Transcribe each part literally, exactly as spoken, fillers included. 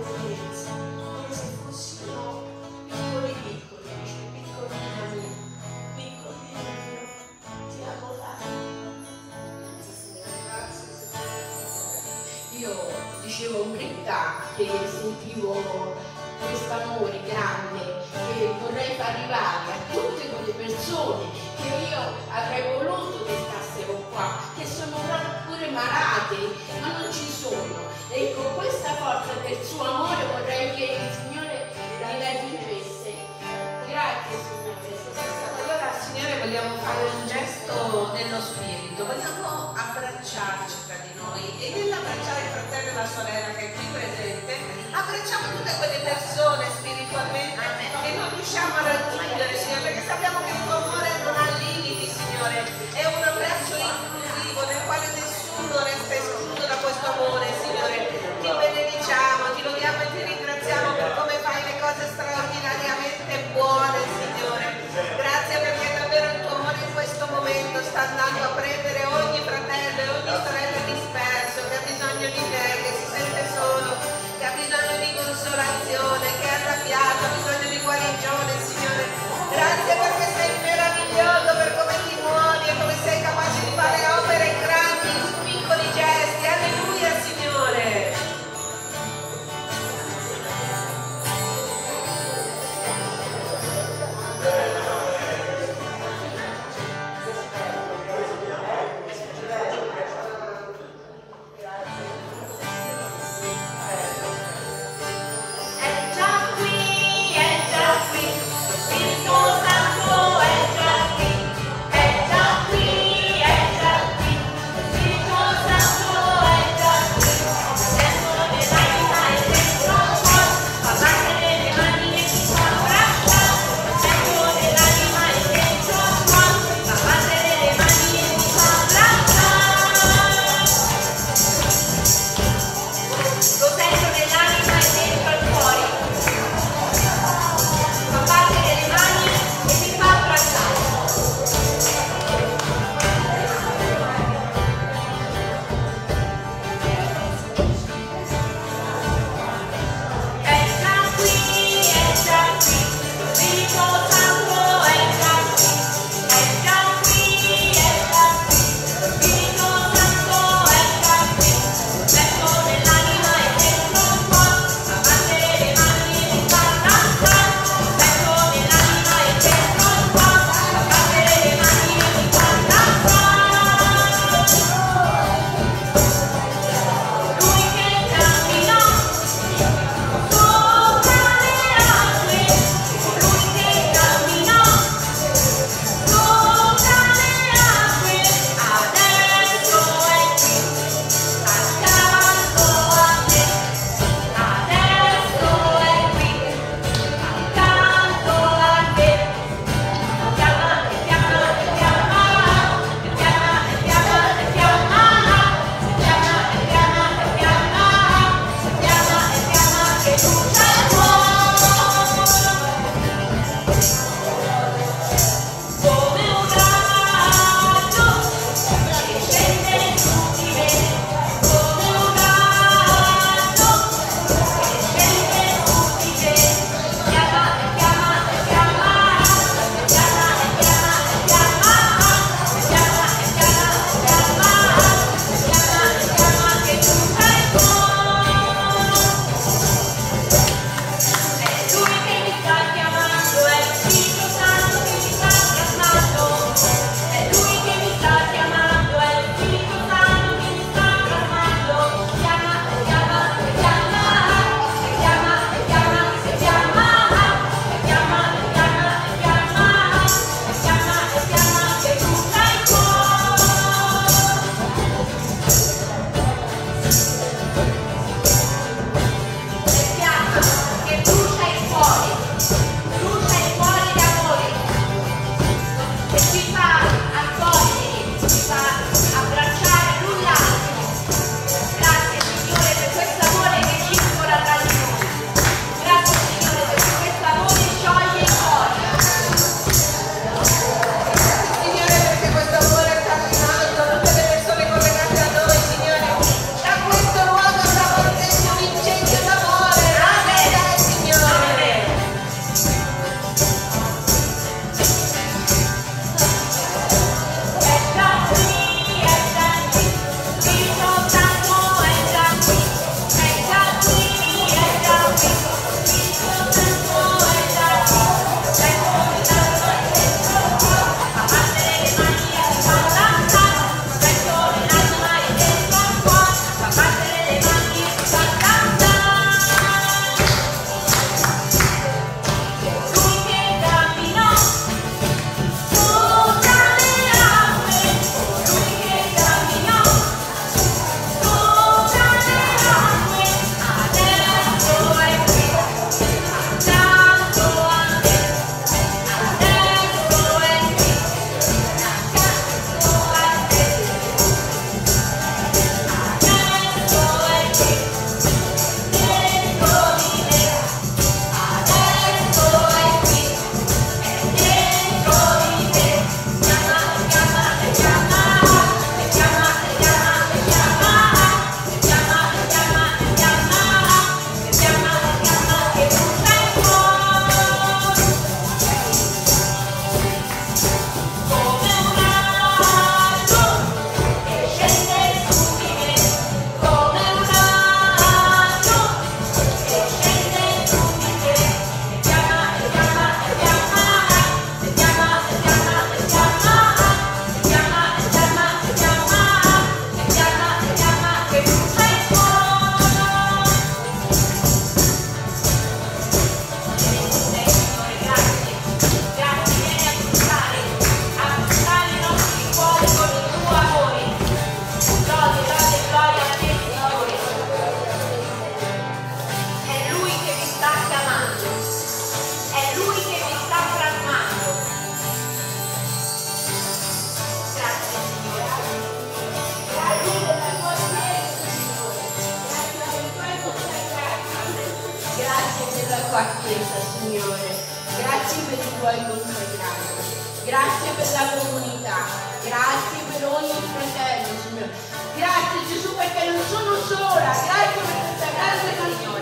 debolezza, come se fossimo piccoli piccoli, dice piccolina mia, piccolina mia, ti amo tanto. Io dicevo in verità che sentivo questo amore grande che vorrei far arrivare a tutte quelle persone che io avrei voluto che stassero qua, che sono proprio pure malate, ma non ci sono. E con questa forza del suo amore vorrei che il Signore li raggiungesse. Grazie Signore. Allora Signore vogliamo fare un gesto dello Spirito, vogliamo abbracciarci tra di noi e nell'abbracciare il fratello e la sorella che è qui presente, abbracciamo tutte quelle persone spiritualmente che non riusciamo a raggiungere, Signore, perché sappiamo che il tuo amore non ha limiti, Signore, è un abbraccio inclusivo nel quale nessuno resta escluso da questo amore, Signore. Ti benediciamo, ti lodiamo e ti ringraziamo per come fai le cose straordinariamente buone, Signore. Grazie perché davvero il tuo amore in questo momento sta andando a prendere ogni fratello e ogni sorella disperso che ha bisogno di te, che si sente solo, che ha bisogno di consolazione, che è arrabbiato, ha bisogno di guarigione, Signore. Grazie per la tua Chiesa, Signore. Grazie per i tuoi consacrati. Grazie per la comunità. Grazie per ogni fratello, Signore. Grazie Gesù perché non sono sola. Grazie per questa grande Signore.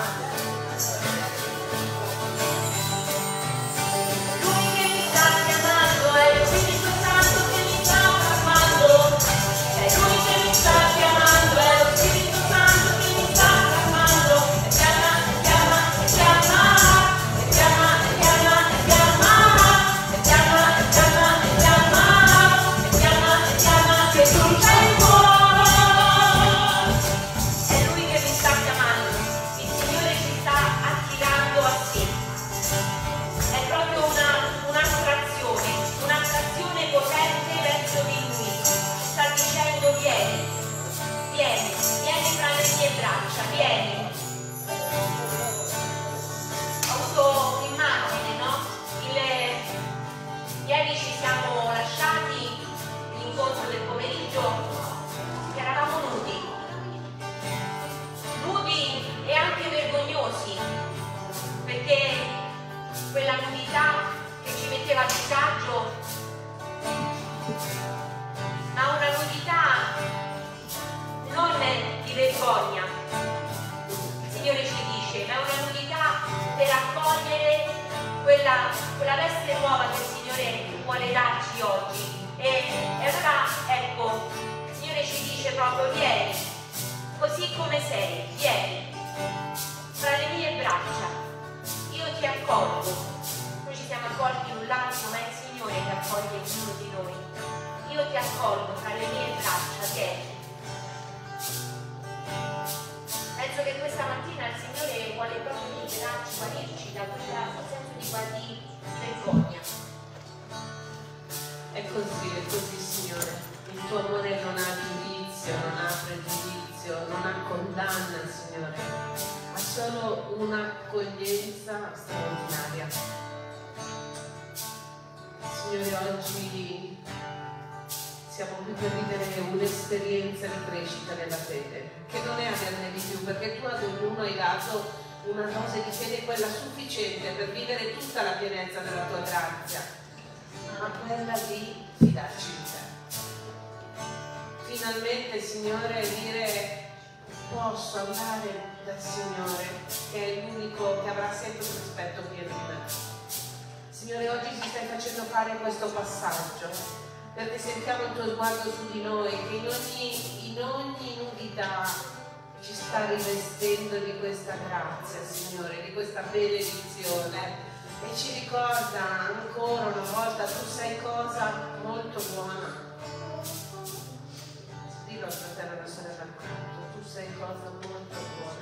Lui che mi sta chiamando è lo Spirito Santo che mi sta chiamando. È Lui che mi sta chiamando, è lo Spirito Santo che mi sta chiamando. E chiama, e chiama, e chiama. E chiama, e chiama, e chiama. E chiama, e chiama, e chiama. E chiama, e chiama che tu sei buono. È Lui che mi sta chiamando. Il Signore ci sta attirando a sé. È proprio una, un'attrazione, un'attrazione potente verso di Lui. Sta dicendo vieni, vieni, vieni fra le mie braccia, vieni. Ho avuto un'immagine, no? Il, ieri ci siamo lasciati l'incontro del pomeriggio che eravamo nudi, nudi e anche vergognosi, perché quella nudità che ci metteva a disagio, ma una nudità non di vergogna. Il Signore ci dice, ma è una nudità per accogliere quella, quella veste nuova che il Signore vuole darci oggi. E, e allora, ecco, il Signore ci dice proprio, vieni, così come sei, vieni, fra le mie braccia, io ti accolgo. Noi ci siamo accolti l'un l'altro, ma è il Signore che accoglie ognuno di noi. Io ti accolgo fra le mie braccia, vieni. Penso che questa mattina il Signore vuole proprio liberarci, guarirci da questo senso di, di vergogna. È così, è così, Signore. Il tuo amore non ha giudizio, non ha pregiudizio, non ha condanna, Signore. Ha solo un'accoglienza straordinaria. Signore, oggi siamo qui per vivere un'esperienza di crescita nella fede, che non è averne di più, perché tu ad ognuno hai dato una dose di fede, quella sufficiente per vivere tutta la pienezza della tua grazia, ma quella di fidarci di te. Finalmente, Signore, dire posso andare dal Signore, che è l'unico che avrà sempre un rispetto pieno di me. Signore, oggi ci stai facendo fare questo passaggio, perché sentiamo il tuo sguardo su di noi, che in ogni, in ogni nudità ci sta rivestendo di questa grazia, Signore, di questa benedizione, e ci ricorda ancora una volta, tu sei cosa molto buona. Dillo al fratello e alla sorella accanto, tu sei cosa molto buona.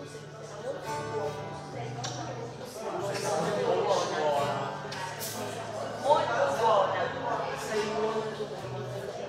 Molto buona. Molto buona. Sei molto buona.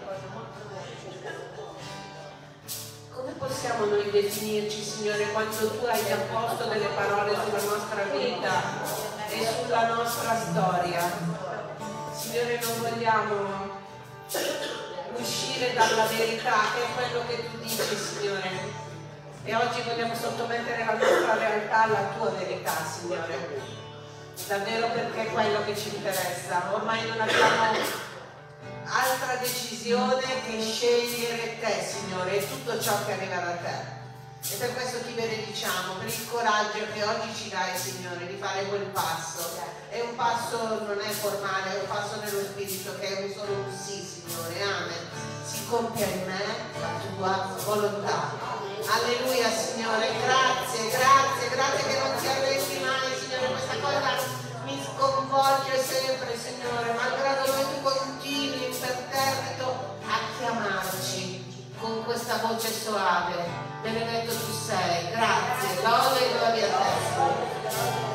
Come possiamo noi definirci, Signore, quando tu hai già posto delle parole sulla nostra vita e sulla nostra storia? Signore, non vogliamo uscire dalla verità, che è quello che tu dici, Signore, e oggi vogliamo sottomettere la nostra realtà alla tua verità, Signore, davvero, perché è quello che ci interessa. Ormai non abbiamo altra decisione che scegliere te, Signore, e tutto ciò che arriva da te. E per questo ti benediciamo, per il coraggio che oggi ci dai, Signore, di fare quel passo. È un passo, non è formale, è un passo nello Spirito, che è un solo un sì, Signore. Amen. Si compia in me la tua volontà. Alleluia, Signore. Grazie, grazie, grazie che non ti arrendi mai, Signore. Questa cosa mi sconvolge sempre, Signore, malgrado noi tu continui imperterrito a chiamarci con questa voce soave. Benedetto tu sei, grazie, lode e gloria a te.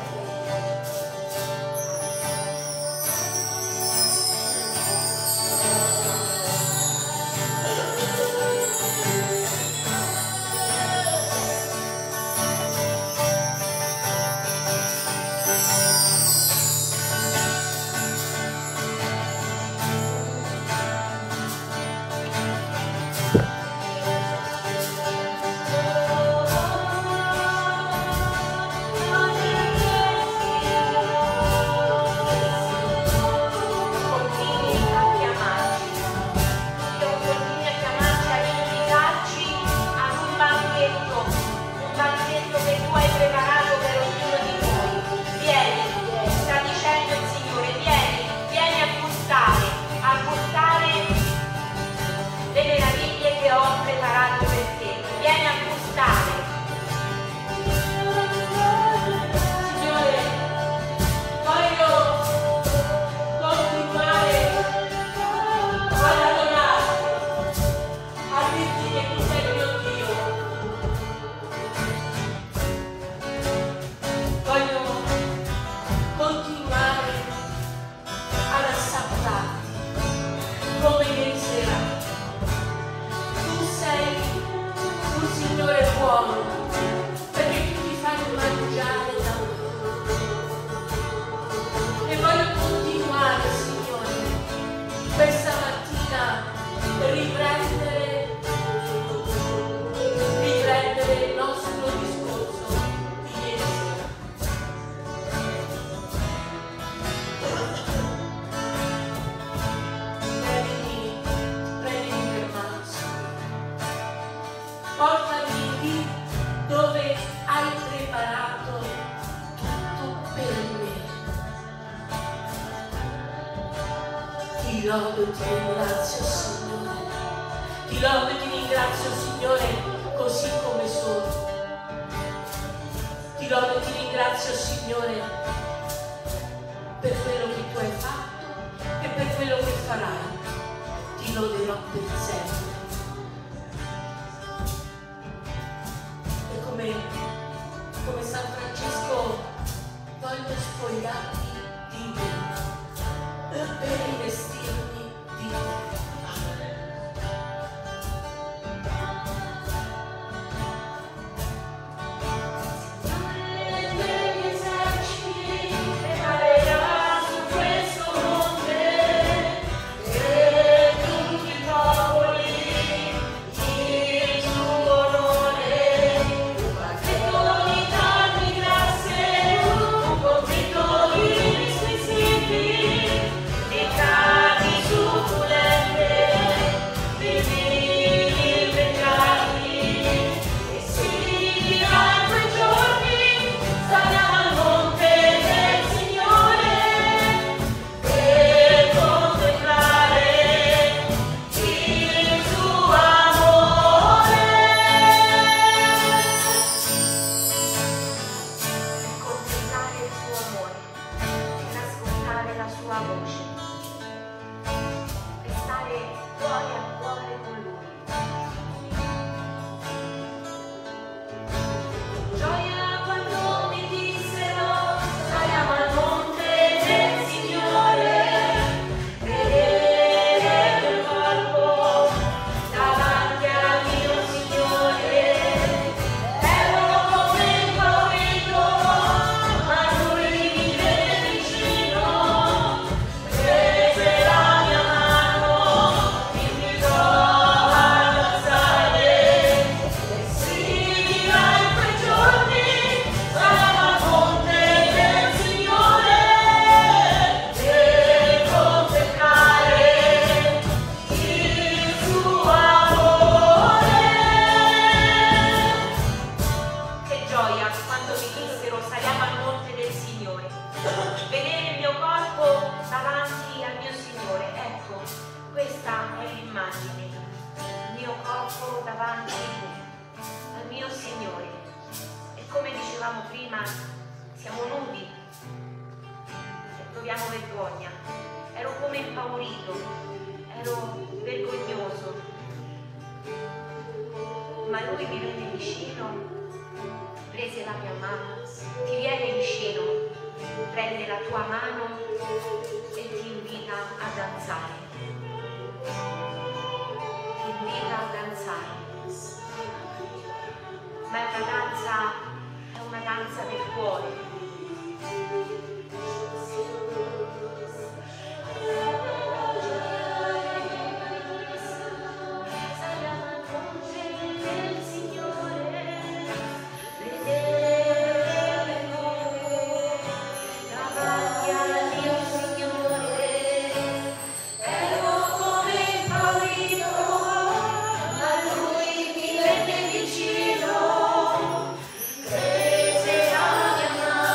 Ti lodo e ti ringrazio, Signore. Ti lodo e ti ringrazio, Signore, così come sono. Ti lodo e ti ringrazio, Signore, per quello che tu hai fatto e per quello che farai. Ti loderò per sempre. E come, come San Francesco voglio spogliarmi di me per rivestirmi di te. Vicino, prese la mia mano.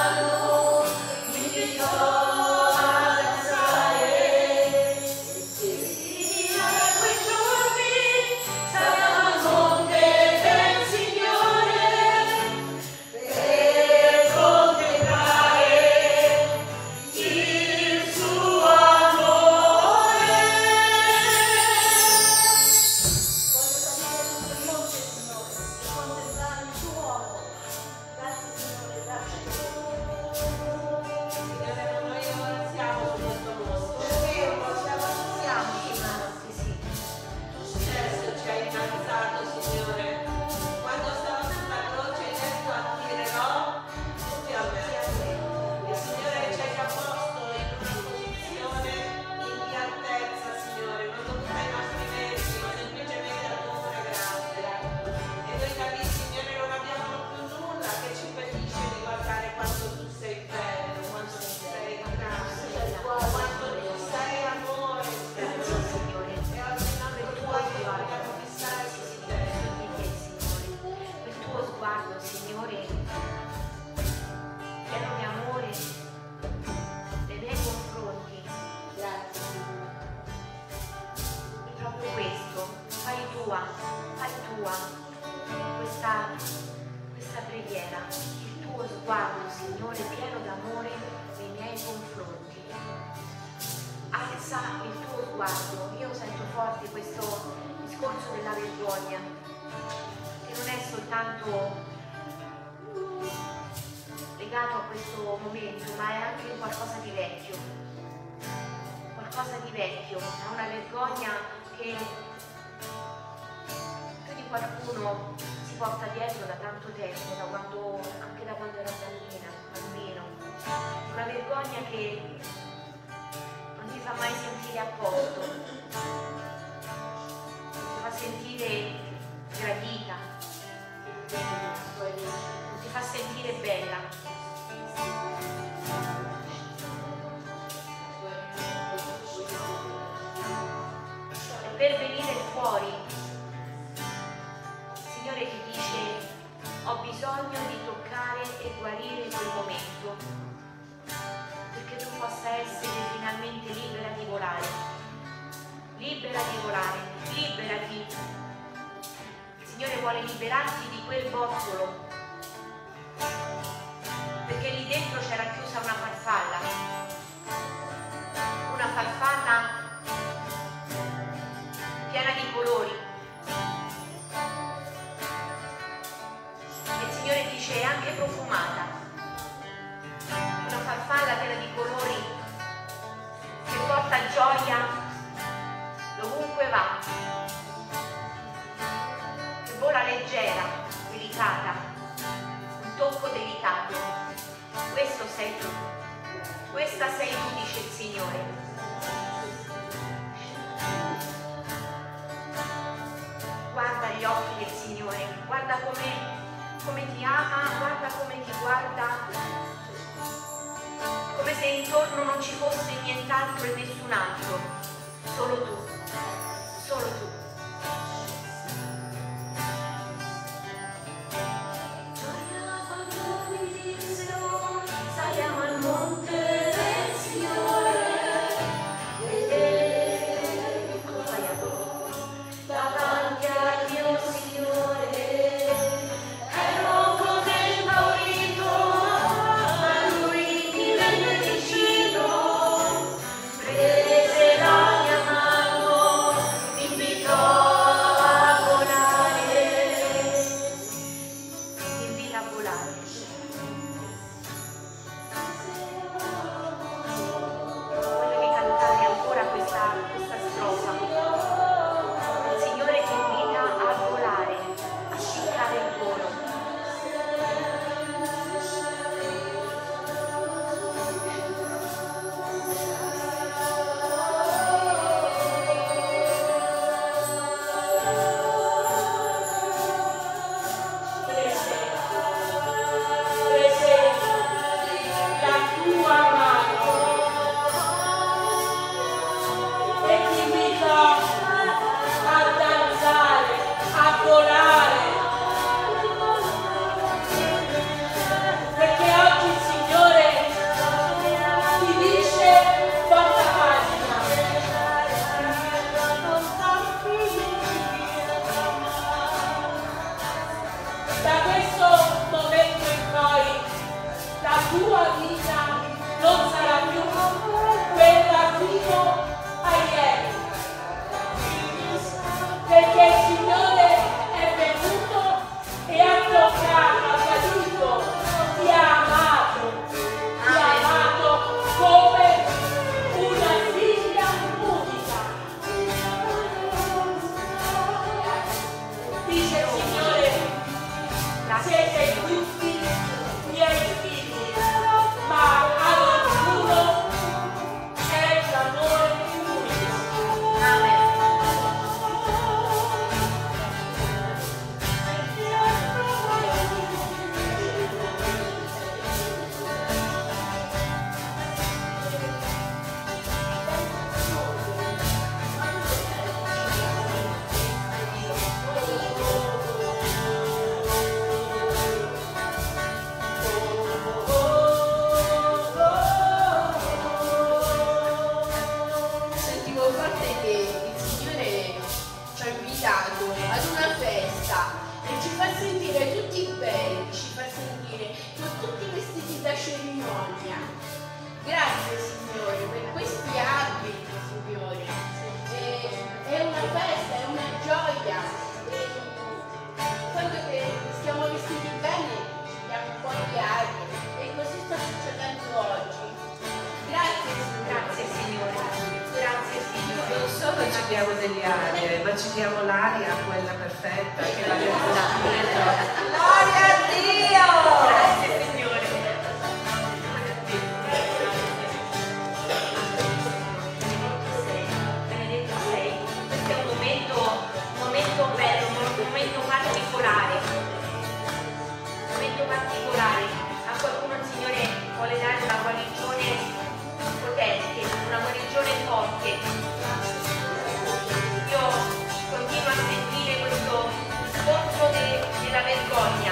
Signore, pieno d'amore nei miei confronti. Alza il tuo sguardo. Io sento forte questo discorso della vergogna, che non è soltanto legato a questo momento, ma è anche qualcosa di vecchio, qualcosa di vecchio, è una vergogna che più di qualcuno si porta dietro da tanto tempo, da quando, anche da quando era bambina, bambino, una vergogna che non ti fa mai sentire a posto, ti fa sentire gradita, ti fa sentire bella. E per venire fuori, il Signore ti dice: ho bisogno di toccare e guarire quel momento, perché tu possa essere finalmente libera di volare, libera di volare, liberati. Il Signore vuole liberarti di quel bozzolo, perché lì dentro c'era chiusa una farfalla, una farfalla piena di colori. E il Signore dice: è anche profumata, una farfalla piena di colori che porta gioia dovunque va, che vola leggera, delicata, un tocco delicato. Questo sei tu, questa sei tu, dice il Signore. Guarda gli occhi del Signore, guarda come, come ti ama, guarda come ti guarda, come se intorno non ci fosse nient'altro e nessun altro, solo tu, solo tu. Siete tutti miei figli, ma diamo degli aria, ma ci diamo l'aria quella perfetta che l'abbiamo scritto. Gloria a Dio! Grazie Signore. Benedetto sei. Questo è un momento, un momento bello, un momento particolare. Un momento particolare. A qualcuno il Signore vuole dare una guarigione potente, una guarigione forte. Io continuo a sentire questo scontro de, della vergogna.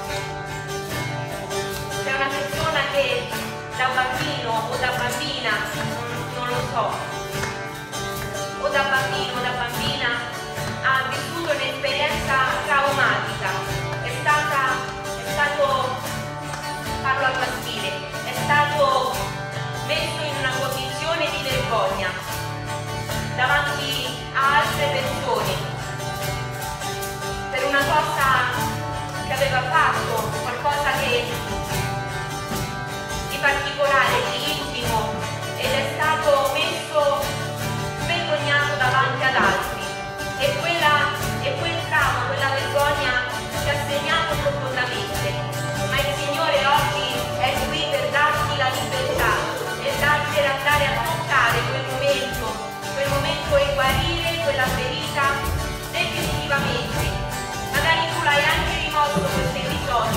C'è una persona che da bambino o da bambina, non, non lo so, o da bambino o da bambina ha vissuto un'esperienza traumatica. È stata, è stato, parlo al maschile, è stato messo in una condizione di vergogna davanti a altre persone per una cosa che aveva fatto, qualcosa che di particolare, di intimo, ed è stato messo vergognato davanti ad altri, e quella e quel trauma, quella vergogna ci ha segnato profondamente. Ma il Signore oggi è qui per darti la libertà e darti per andare a toccare quel momento, quel momento e guarire quella ferita definitivamente. Magari tu l'hai anche rimosso questo episodio,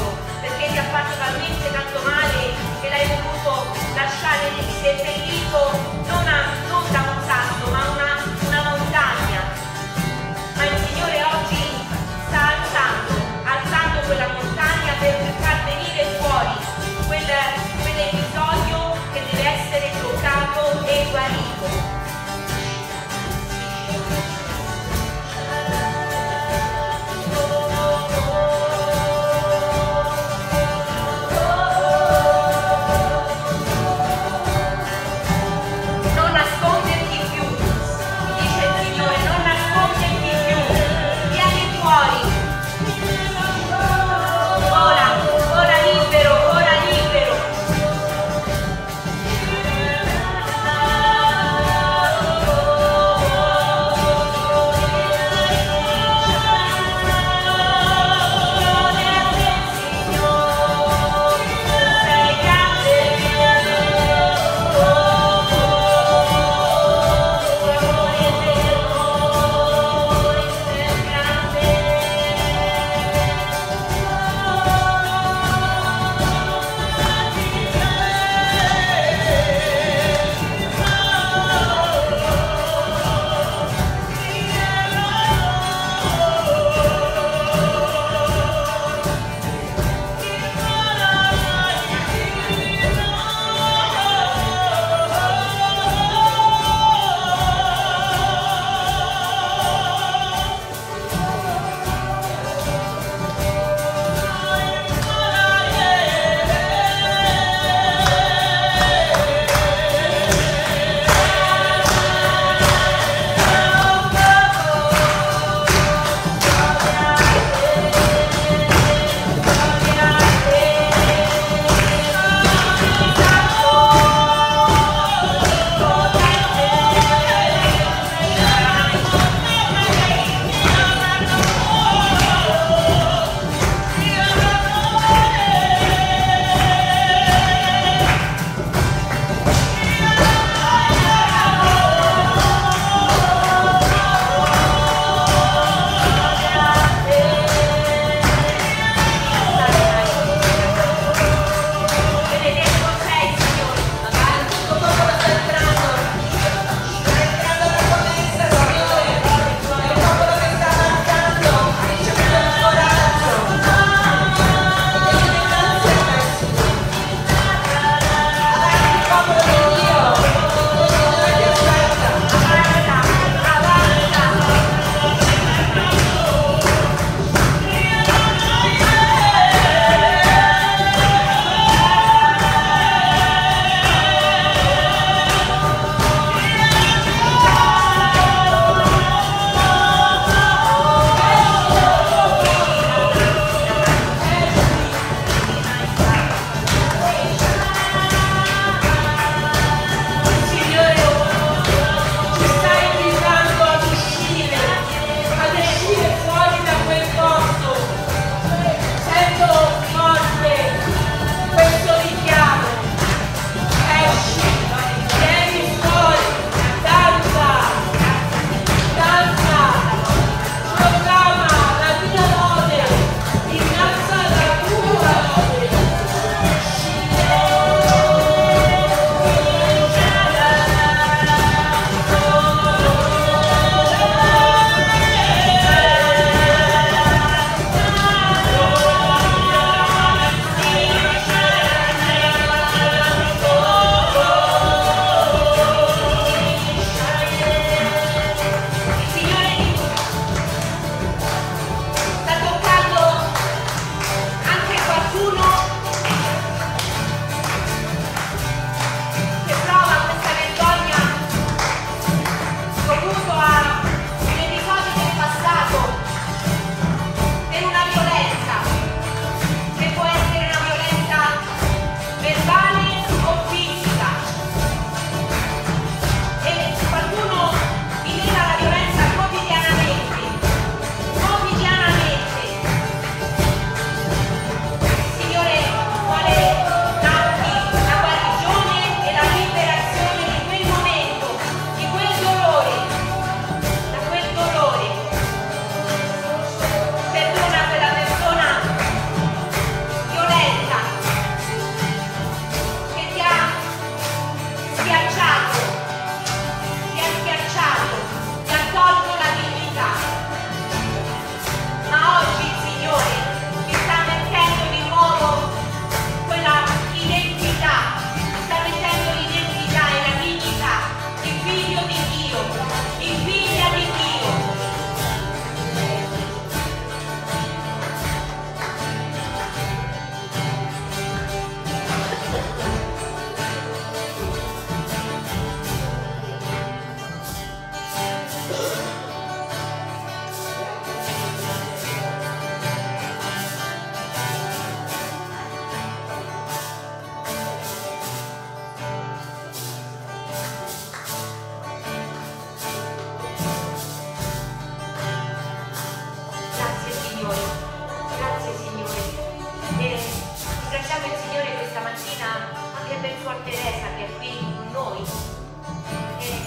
per Suor Teresa che è qui con noi. E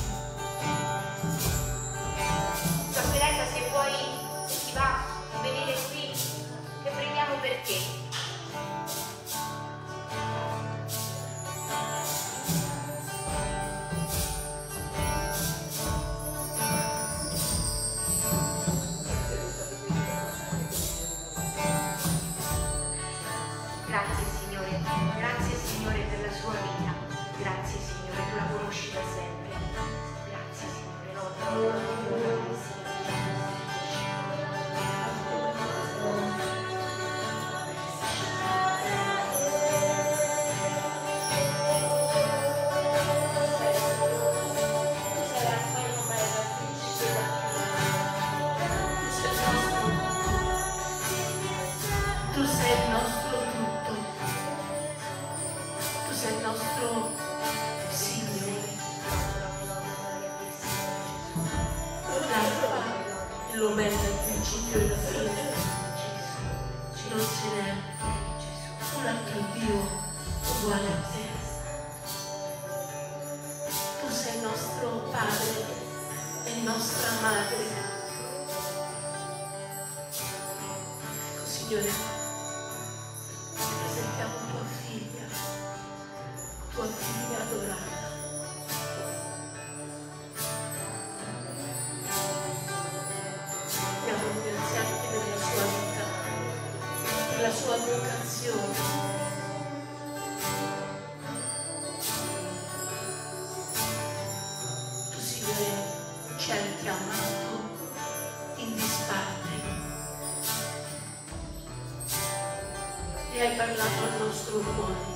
Suor Teresa, se vuoi, se ti va venire qui, che preghiamo per te. Grazie Signore, grazie Signore per la sua vita, grazie Signore, tu la conosci da sempre, grazie Signore, lode. Tu sei il nostro tutto, tu sei il nostro Signore, l'Alfa e l'Omega, il principio e la fine, non ce n'è un altro Dio uguale a te. Tu sei il nostro Padre e nostra Madre. Ecco Signore, presentiamo tua figlia, tua figlia adorata. Vogliamo ringraziarti per la sua vita, per la sua vocazione. Tu Signore ci hai chiamato in disparte. E hai parlato al nostro cuore.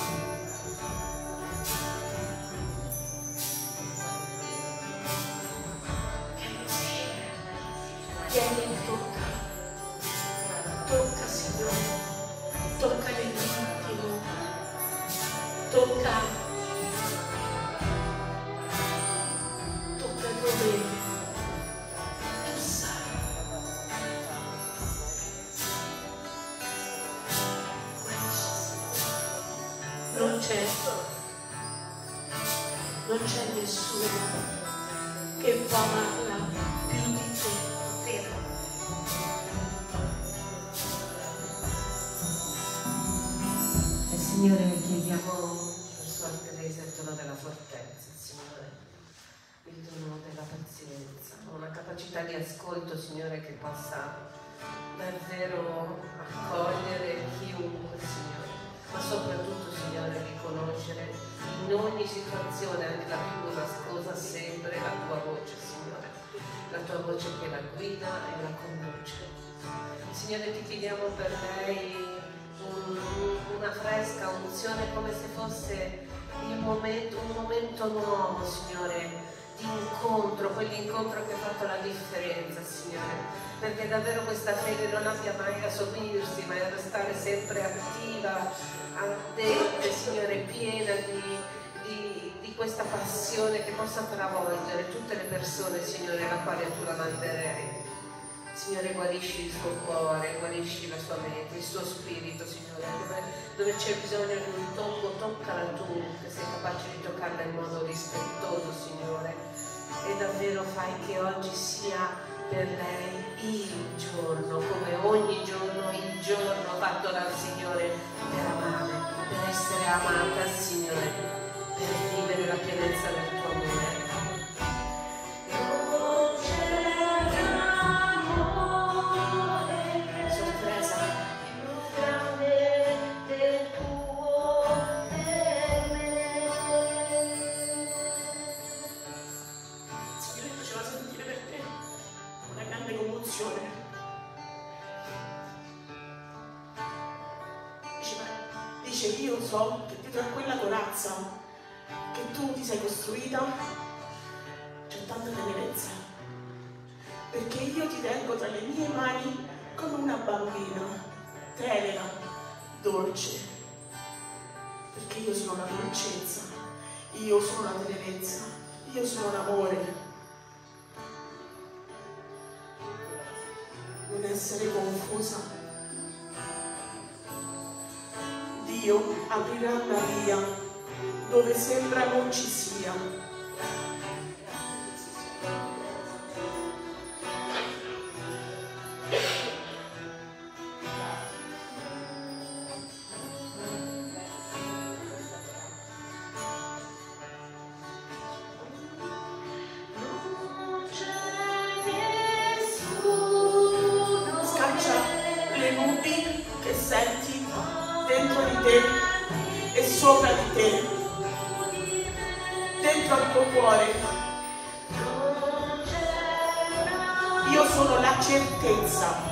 Vieni e tocca, tocca Signore, tocca nell'intimo, tocca, tocca dove tu sai. Non c'è, non c'è nessuno che può amarla più di te. E Signore, chiediamo per Suor Teresa il dono della fortezza, Signore, il dono della pazienza, una capacità di ascolto, Signore, che possa davvero accogliere chiunque, Signore, ma soprattutto, Signore, riconoscere in ogni situazione, anche la più nascosta, sempre la tua voce, Signore, la tua voce che la guida e la conduce. Signore, ti chiediamo per lei un, una fresca unzione, come se fosse il momento, un momento nuovo, Signore, di incontro, quell'incontro che ha fatto la differenza, Signore, perché davvero questa fede non abbia mai a sopirsi, ma a restare sempre attiva, ardente, Signore, piena di, di, di questa passione che possa travolgere tutte le persone, Signore, alla quale tu la manderei. Signore, guarisci il suo cuore, guarisci la sua mente, il suo spirito, Signore, dove, dove c'è bisogno di un tocco, toccala tu, che sei capace di toccarla in modo rispettoso, Signore, e davvero fai che oggi sia per lei il giorno, come ogni giorno, il giorno fatto dal Signore per amare, per essere amata, Signore, per vivere la pienezza del tuo amore. Dice, io so che dietro a quella corazza che tu ti sei costruita c'è tanta tenerezza, perché io ti tengo tra le mie mani come una bambina, tenera, dolce, perché io sono la dolcezza, io sono la tenerezza, io sono l'amore. Non essere confusa. Dio aprirà una via dove sembra non ci sia. Senti dentro di te e sopra di te, dentro al tuo cuore. Io sono la certezza.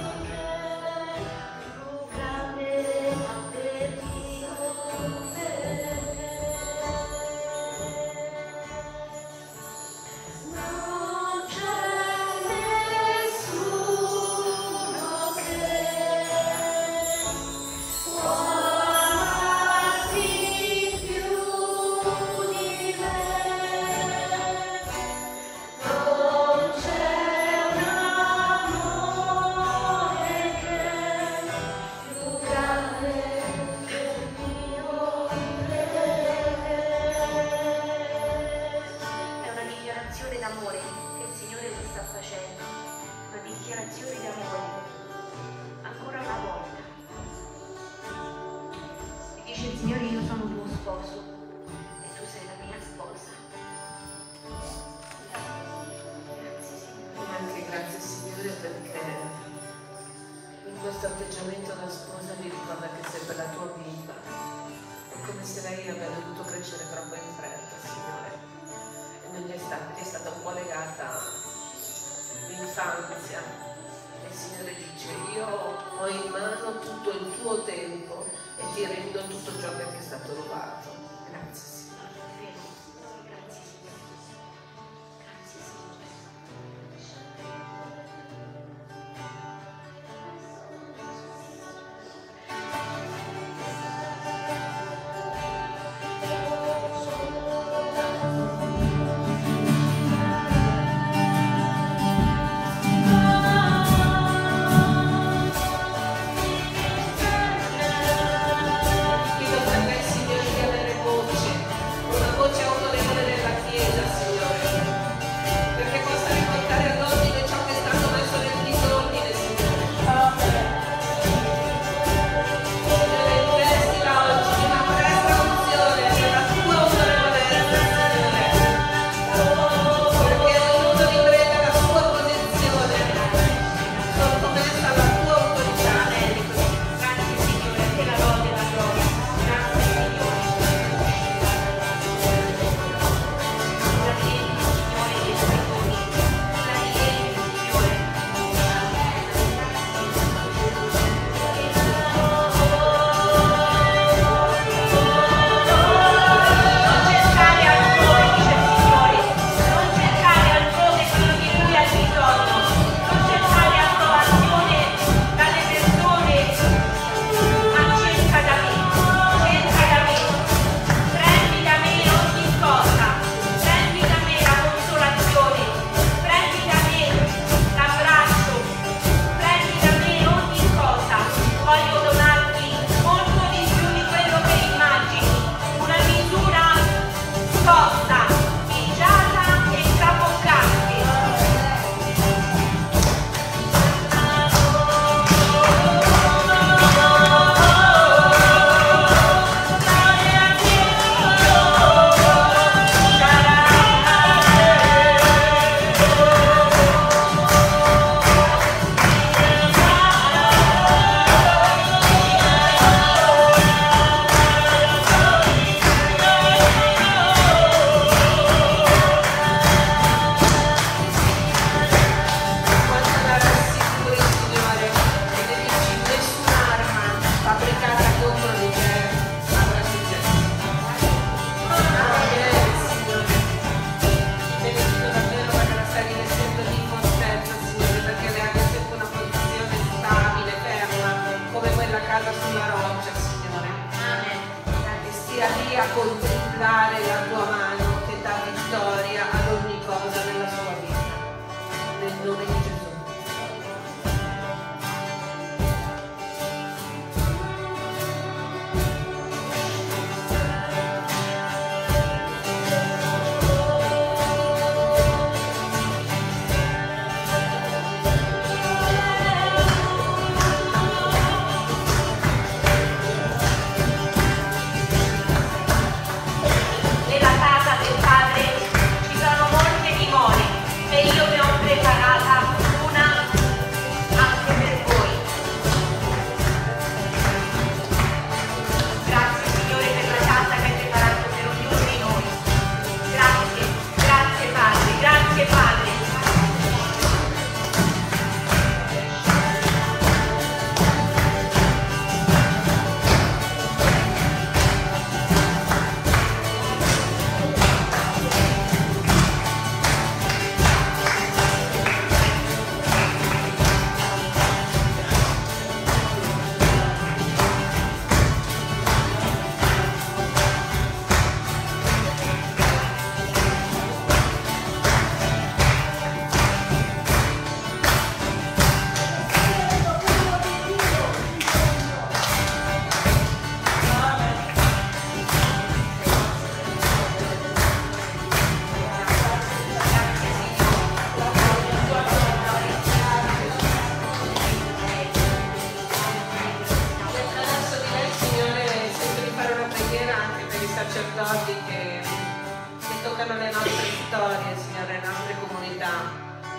sacerdoti che, che toccano le nostre storie, Signore, le nostre comunità.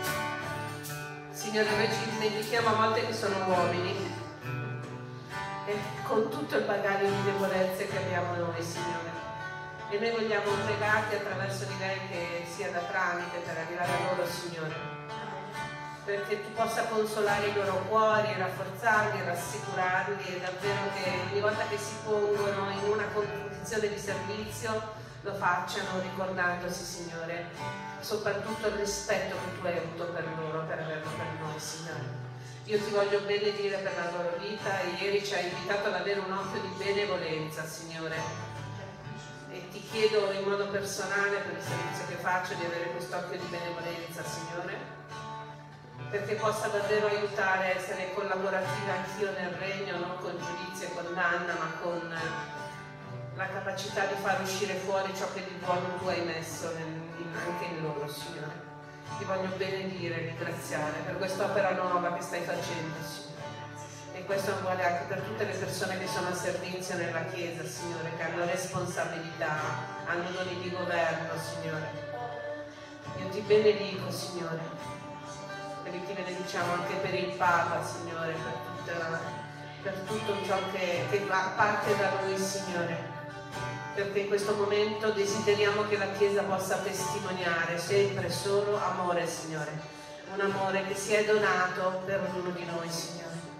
Signore, noi ci dimentichiamo a volte che sono uomini e con tutto il bagaglio di debolezze che abbiamo noi, Signore. E noi vogliamo pregarti attraverso di lei che sia da tramite per arrivare a loro, Signore, perché tu possa consolare i loro cuori, rafforzarli, rassicurarli, e davvero che ogni volta che si pongono in una condizione di servizio lo facciano ricordandosi, Signore, soprattutto il rispetto che tu hai avuto per loro, per averlo per noi, Signore. Io ti voglio benedire per la loro vita e ieri ci hai invitato ad avere un occhio di benevolenza, Signore. E ti chiedo in modo personale, per il servizio che faccio, di avere quest'occhio di benevolenza, Signore, perché possa davvero aiutare a essere collaborativa anch'io nel regno, non con giudizio e condanna, ma con la capacità di far uscire fuori ciò che di buono tu hai messo in, in, anche in loro, Signore. Ti voglio benedire e ringraziare per quest'opera nuova che stai facendo, Signore. E questo vale anche per tutte le persone che sono a servizio nella Chiesa, Signore, che hanno responsabilità, hanno doni di governo, Signore. Io ti benedico, Signore, e ti benediciamo anche per il Papa, Signore, per, tutta, per tutto ciò che, che parte da lui, Signore. Perché in questo momento desideriamo che la Chiesa possa testimoniare sempre solo amore, Signore. Un amore che si è donato per ognuno di noi, Signore.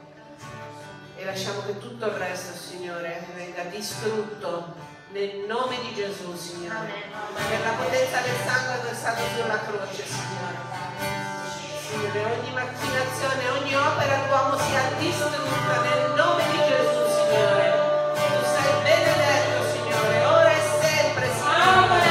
E lasciamo che tutto il resto, Signore, venga distrutto nel nome di Gesù, Signore. Per la potenza del sangue versato sulla croce, Signore. Signore, ogni macchinazione, ogni opera d'uomo sia distrutta nel nome di Gesù, Signore. Tu sei benedetto, Signore, ora e sempre, Signore.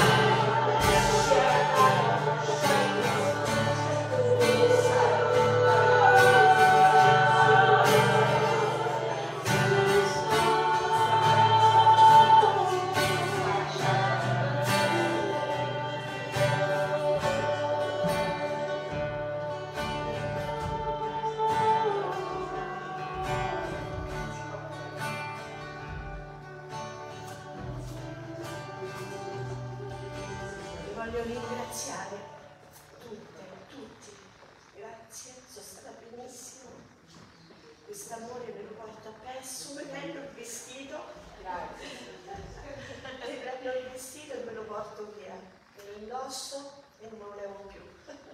Voglio ringraziare tutte, tutti, grazie, sono stata benissimo, quest'amore me lo porto appresso, mi prendo il vestito, mi prendo il vestito e me lo porto via, me lo indosso e non me lo levo più.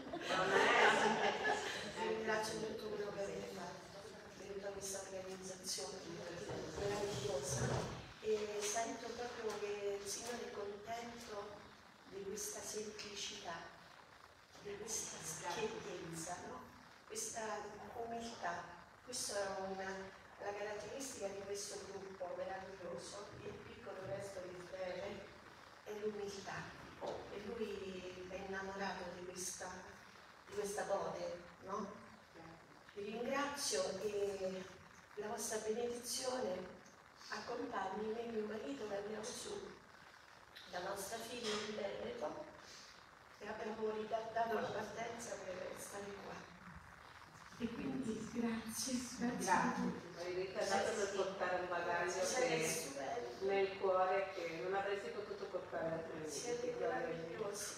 Vi ringrazio per tutto quello che avete fatto, per tutta questa organizzazione meravigliosa e sento proprio che il Signore è contento di questa semplicità, di questa schiettezza, no? Questa umiltà. Questa è una, la caratteristica di questo gruppo meraviglioso, il piccolo resto di Israele, è l'umiltà. E lui è innamorato di questa, di questa dote, no? Vi ringrazio e la vostra benedizione accompagni me e mio marito che andiamo su la nostra figlia di Veneto e abbiamo ritardato la partenza per stare qua. E quindi grazie, grazie. Grazie. Hai ritardato per portare un bagaglio che nel cuore che non avresti potuto portare altrimenti. Siete meravigliosi.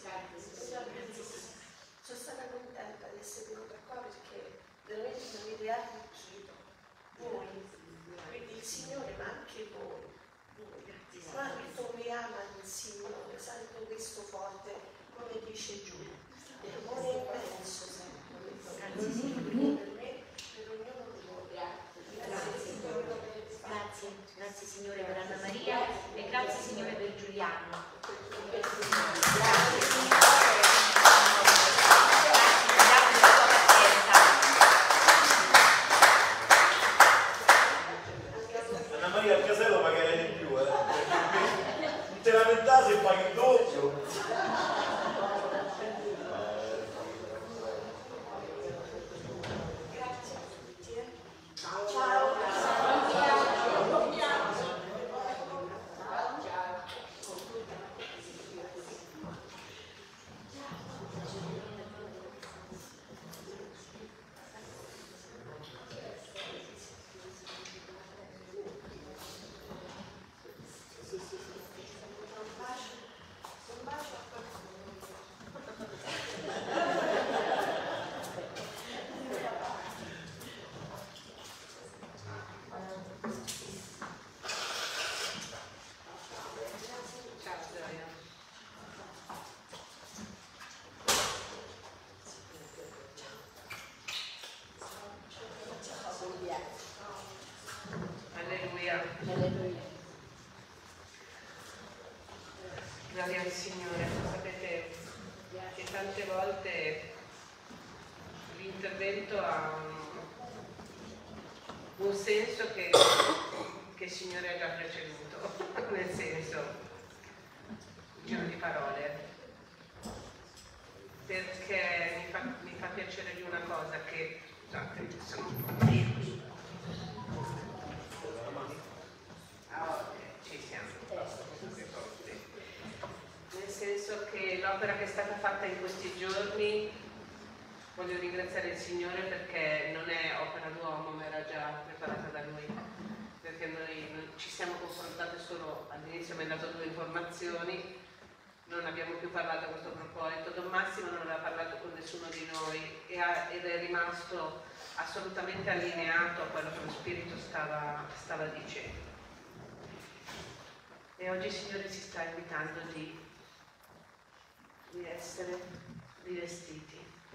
Sono stata contenta di essere venuta qua perché veramente mi avete arricchito. Voi, quindi il Signore, ma anche voi. Quanto mi ama il Signore, sento questo forte, come dice Giulia, amore immenso sempre, per me, per ognuno di voi. Grazie. Grazie, grazie Signore per Anna Maria e grazie Signore per Giuliano. Grazie Signore. Anna Maria al casello pagare di più, eh? Non te lamentare se paghi il doppio. Grazie a tutti. Eh. Ciao. Ciao. Gloria al Signore. Sapete che tante volte l'intervento ha un, un senso che, che il Signore ha già preceduto, nel senso, un giro di parole, perché mi fa, mi fa piacere di una cosa che, scusate, sono un po' qui. Ah, ok, ci siamo. Nel senso che l'opera che è stata fatta in questi giorni, voglio ringraziare il Signore perché non è opera d'uomo, ma era già preparata da Lui, perché noi non, ci siamo confrontate solo, all'inizio mi ha dato due informazioni, non abbiamo più parlato a questo proposito, Don Massimo non aveva parlato con nessuno di noi e ha, ed è rimasto assolutamente allineato a quello che lo Spirito stava, stava dicendo. E oggi il Signore ci sta invitando di, di essere rivestiti.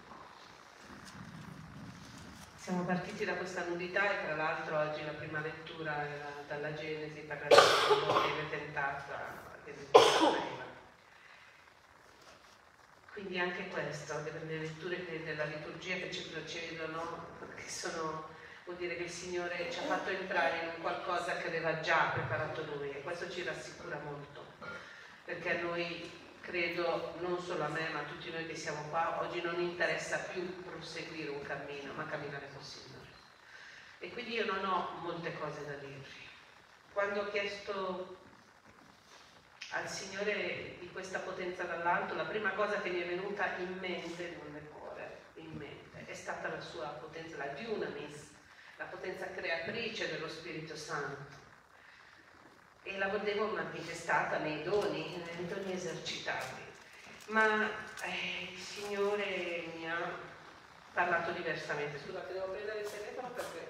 Siamo partiti da questa nudità e tra l'altro oggi la prima lettura era dalla Genesi per la quando viene tentata Eva. Quindi anche questo, delle letture della liturgia che ci procedono, che sono, vuol dire che il Signore ci ha fatto entrare in un qualcosa che aveva già preparato Lui e questo ci rassicura molto, perché a noi, credo, non solo a me, ma a tutti noi che siamo qua, oggi non interessa più proseguire un cammino, ma camminare col Signore. E quindi io non ho molte cose da dirvi. Quando ho chiesto al Signore di questa potenza dall'alto, la prima cosa che mi è venuta in mente, non nel cuore, in mente, è stata la sua potenza, la Dunamis, la potenza creatrice dello Spirito Santo. E la vedevo manifestata nei doni, nei doni esercitati. Ma eh, il Signore mi ha parlato diversamente. Scusate, devo prendere il telefono perché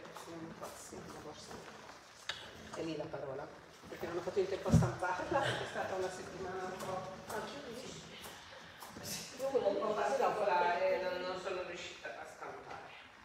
è lì la parola, perché non ho fatto il tempo a stamparla, è stata una settimana un po'. un po' particolare, non, non sono riuscita a stampare.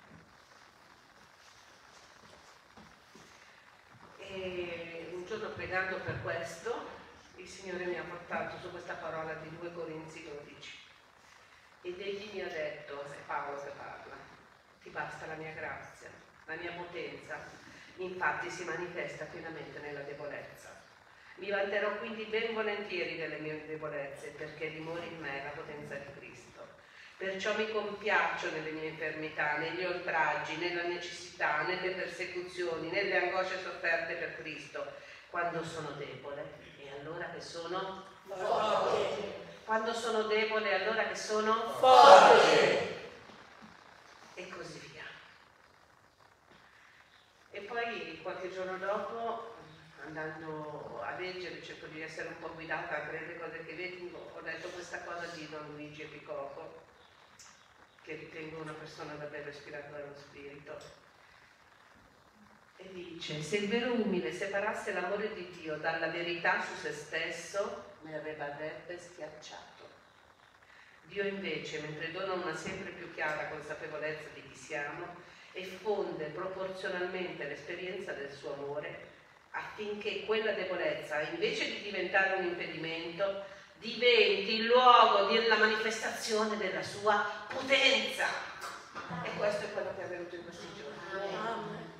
E un giorno pregando per questo, il Signore mi ha portato su questa parola di due Corinzi dodici ed egli mi ha detto, è Paolo che parla, ti basta la mia grazia, la mia potenza, infatti si manifesta pienamente nella debolezza. Mi vanterò quindi ben volentieri delle mie debolezze, perché dimora in me la potenza di Cristo. Perciò mi compiaccio nelle mie infermità, negli oltraggi, nella necessità, nelle persecuzioni, nelle angosce sofferte per Cristo, quando sono debole e allora che sono forte. Quando sono debole e allora che sono forte. E così via. E poi qualche giorno dopo, andando a leggere, cerco di essere un po' guidata anche nelle cose che leggo, ho letto questa cosa di Don Luigi Epicopo, che ritengo una persona davvero ispirata dallo Spirito, e dice: se il vero umile separasse l'amore di Dio dalla verità su se stesso, ne avrebbe schiacciato. Dio invece, mentre dona una sempre più chiara consapevolezza di chi siamo, effonde proporzionalmente l'esperienza del suo amore, affinché quella debolezza, invece di diventare un impedimento, diventi il luogo della manifestazione della sua potenza. E questo è quello che è avvenuto in questi giorni. Amen.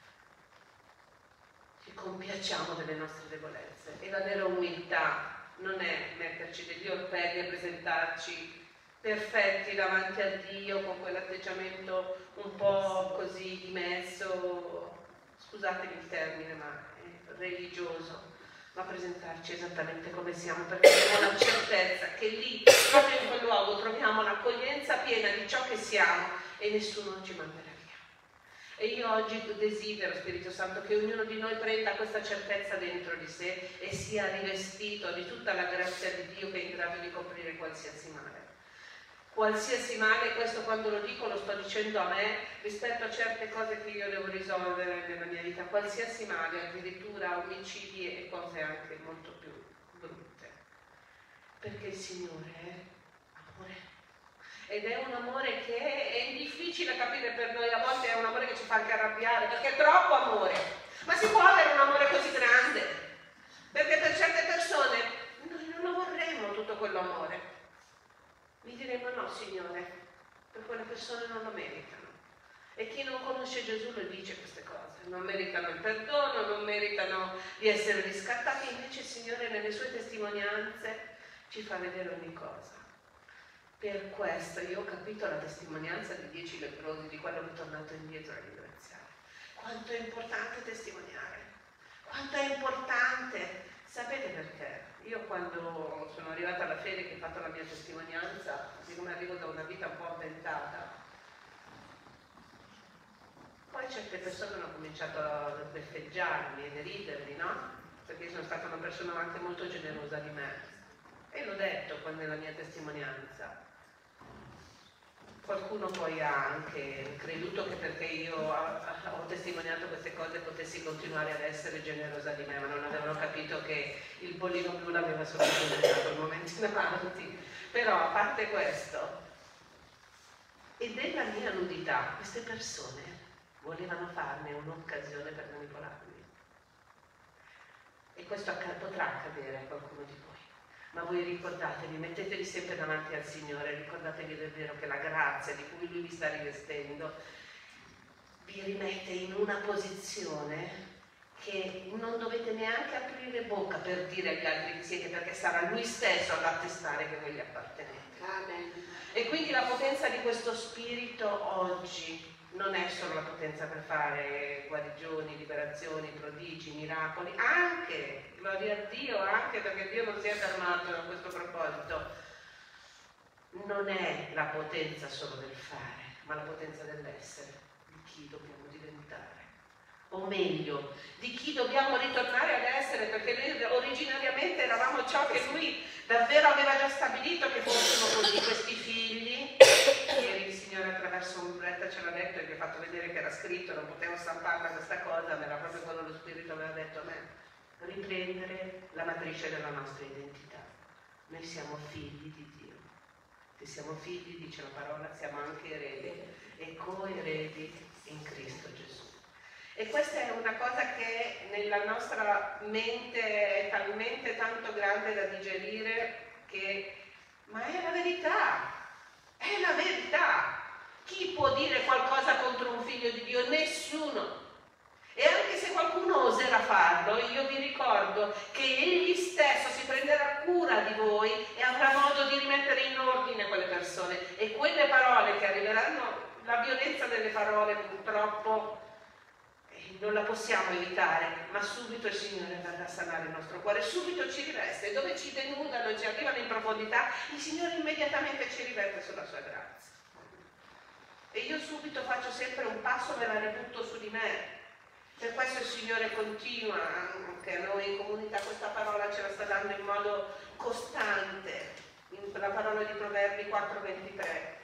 Ci compiacciamo delle nostre debolezze e la vera umiltà non è metterci degli orpelli e presentarci perfetti davanti a Dio con quell'atteggiamento un po' così dimesso, scusatemi il termine, ma religioso, ma presentarci esattamente come siamo, perché abbiamo la certezza che lì, proprio in quel luogo, troviamo l'accoglienza piena di ciò che siamo e nessuno ci manderà via. E io oggi desidero, Spirito Santo, che ognuno di noi prenda questa certezza dentro di sé e sia rivestito di tutta la grazia di Dio che è in grado di coprire qualsiasi male. Qualsiasi male, questo quando lo dico lo sto dicendo a me rispetto a certe cose che io devo risolvere nella mia vita, qualsiasi male, addirittura omicidi e cose anche molto più brutte, perché il Signore è amore ed è un amore che è, è difficile capire per noi, a volte è un amore che ci fa anche arrabbiare perché è troppo amore, ma si può avere un amore così grande? Perché per certe persone noi non lo vorremmo quell'amore, mi diremmo no Signore, per quelle persone non lo meritano. E chi non conosce Gesù lo dice queste cose, non meritano il perdono, non meritano di essere riscattati, invece il Signore nelle sue testimonianze ci fa vedere ogni cosa. Per questo io ho capito la testimonianza di dieci leprosi, di quello che è tornato indietro a ringraziare. Quanto è importante testimoniare, quanto è importante, sapete perché? Io quando sono arrivata alla fede, che ho fatto la mia testimonianza, siccome arrivo da una vita un po' avventata, poi certe persone hanno cominciato a beffeggiarmi e deridermi, no? Perché io sono stata una persona anche molto generosa di me. E l'ho detto poi nella mia testimonianza. Qualcuno poi ha anche creduto che perché io ho testimoniato queste cose potessi continuare ad essere generosa di me, ma non avevano capito che il bollino blu l'aveva solo presentato il momento in avanti. Però a parte questo, e della mia nudità, queste persone volevano farne un'occasione per manipolarmi. E questo acc- potrà accadere a qualcuno di voi. Ma voi ricordatevi, mettetevi sempre davanti al Signore, ricordatevi del vero che la grazia di cui Lui vi sta rivestendo vi rimette in una posizione che non dovete neanche aprire bocca per dire agli altri chi siete, perché sarà Lui stesso ad attestare che voi gli appartenete. Amen. E quindi la potenza di questo Spirito oggi non è solo la potenza per fare guarigioni, liberazioni, prodigi, miracoli, anche, gloria a Dio, anche perché Dio non si è fermato a questo proposito, non è la potenza solo del fare, ma la potenza dell'essere, di chi dobbiamo diventare. O meglio, di chi dobbiamo ritornare ad essere, perché noi originariamente eravamo ciò che Lui davvero aveva già stabilito che fossimo così, questi figli. Ieri il Signore attraverso un bretta ce l'ha detto e vi ha fatto vedere che era scritto, non potevo stamparla questa cosa, ma era proprio quello lo Spirito aveva detto a me. Riprendere la matrice della nostra identità. Noi siamo figli di Dio. Se siamo figli, dice la parola, siamo anche eredi e coeredi in Cristo Gesù. E questa è una cosa che nella nostra mente è talmente tanto grande da digerire che, ma è la verità, è la verità. Chi può dire qualcosa contro un figlio di Dio? Nessuno. E anche se qualcuno oserà farlo, io vi ricordo che Egli stesso si prenderà cura di voi e avrà modo di rimettere in ordine quelle persone. E quelle parole che arriveranno, la violenza delle parole purtroppo non la possiamo evitare, ma subito il Signore verrà a sanare il nostro cuore, subito ci riveste, e dove ci denudano, ci arrivano in profondità, il Signore immediatamente ci riveste sulla sua grazia. E io subito faccio sempre un passo, me la ributto su di me. Per questo il Signore continua, anche a noi in comunità, questa parola ce la sta dando in modo costante, in la parola di Proverbi quattro ventitré.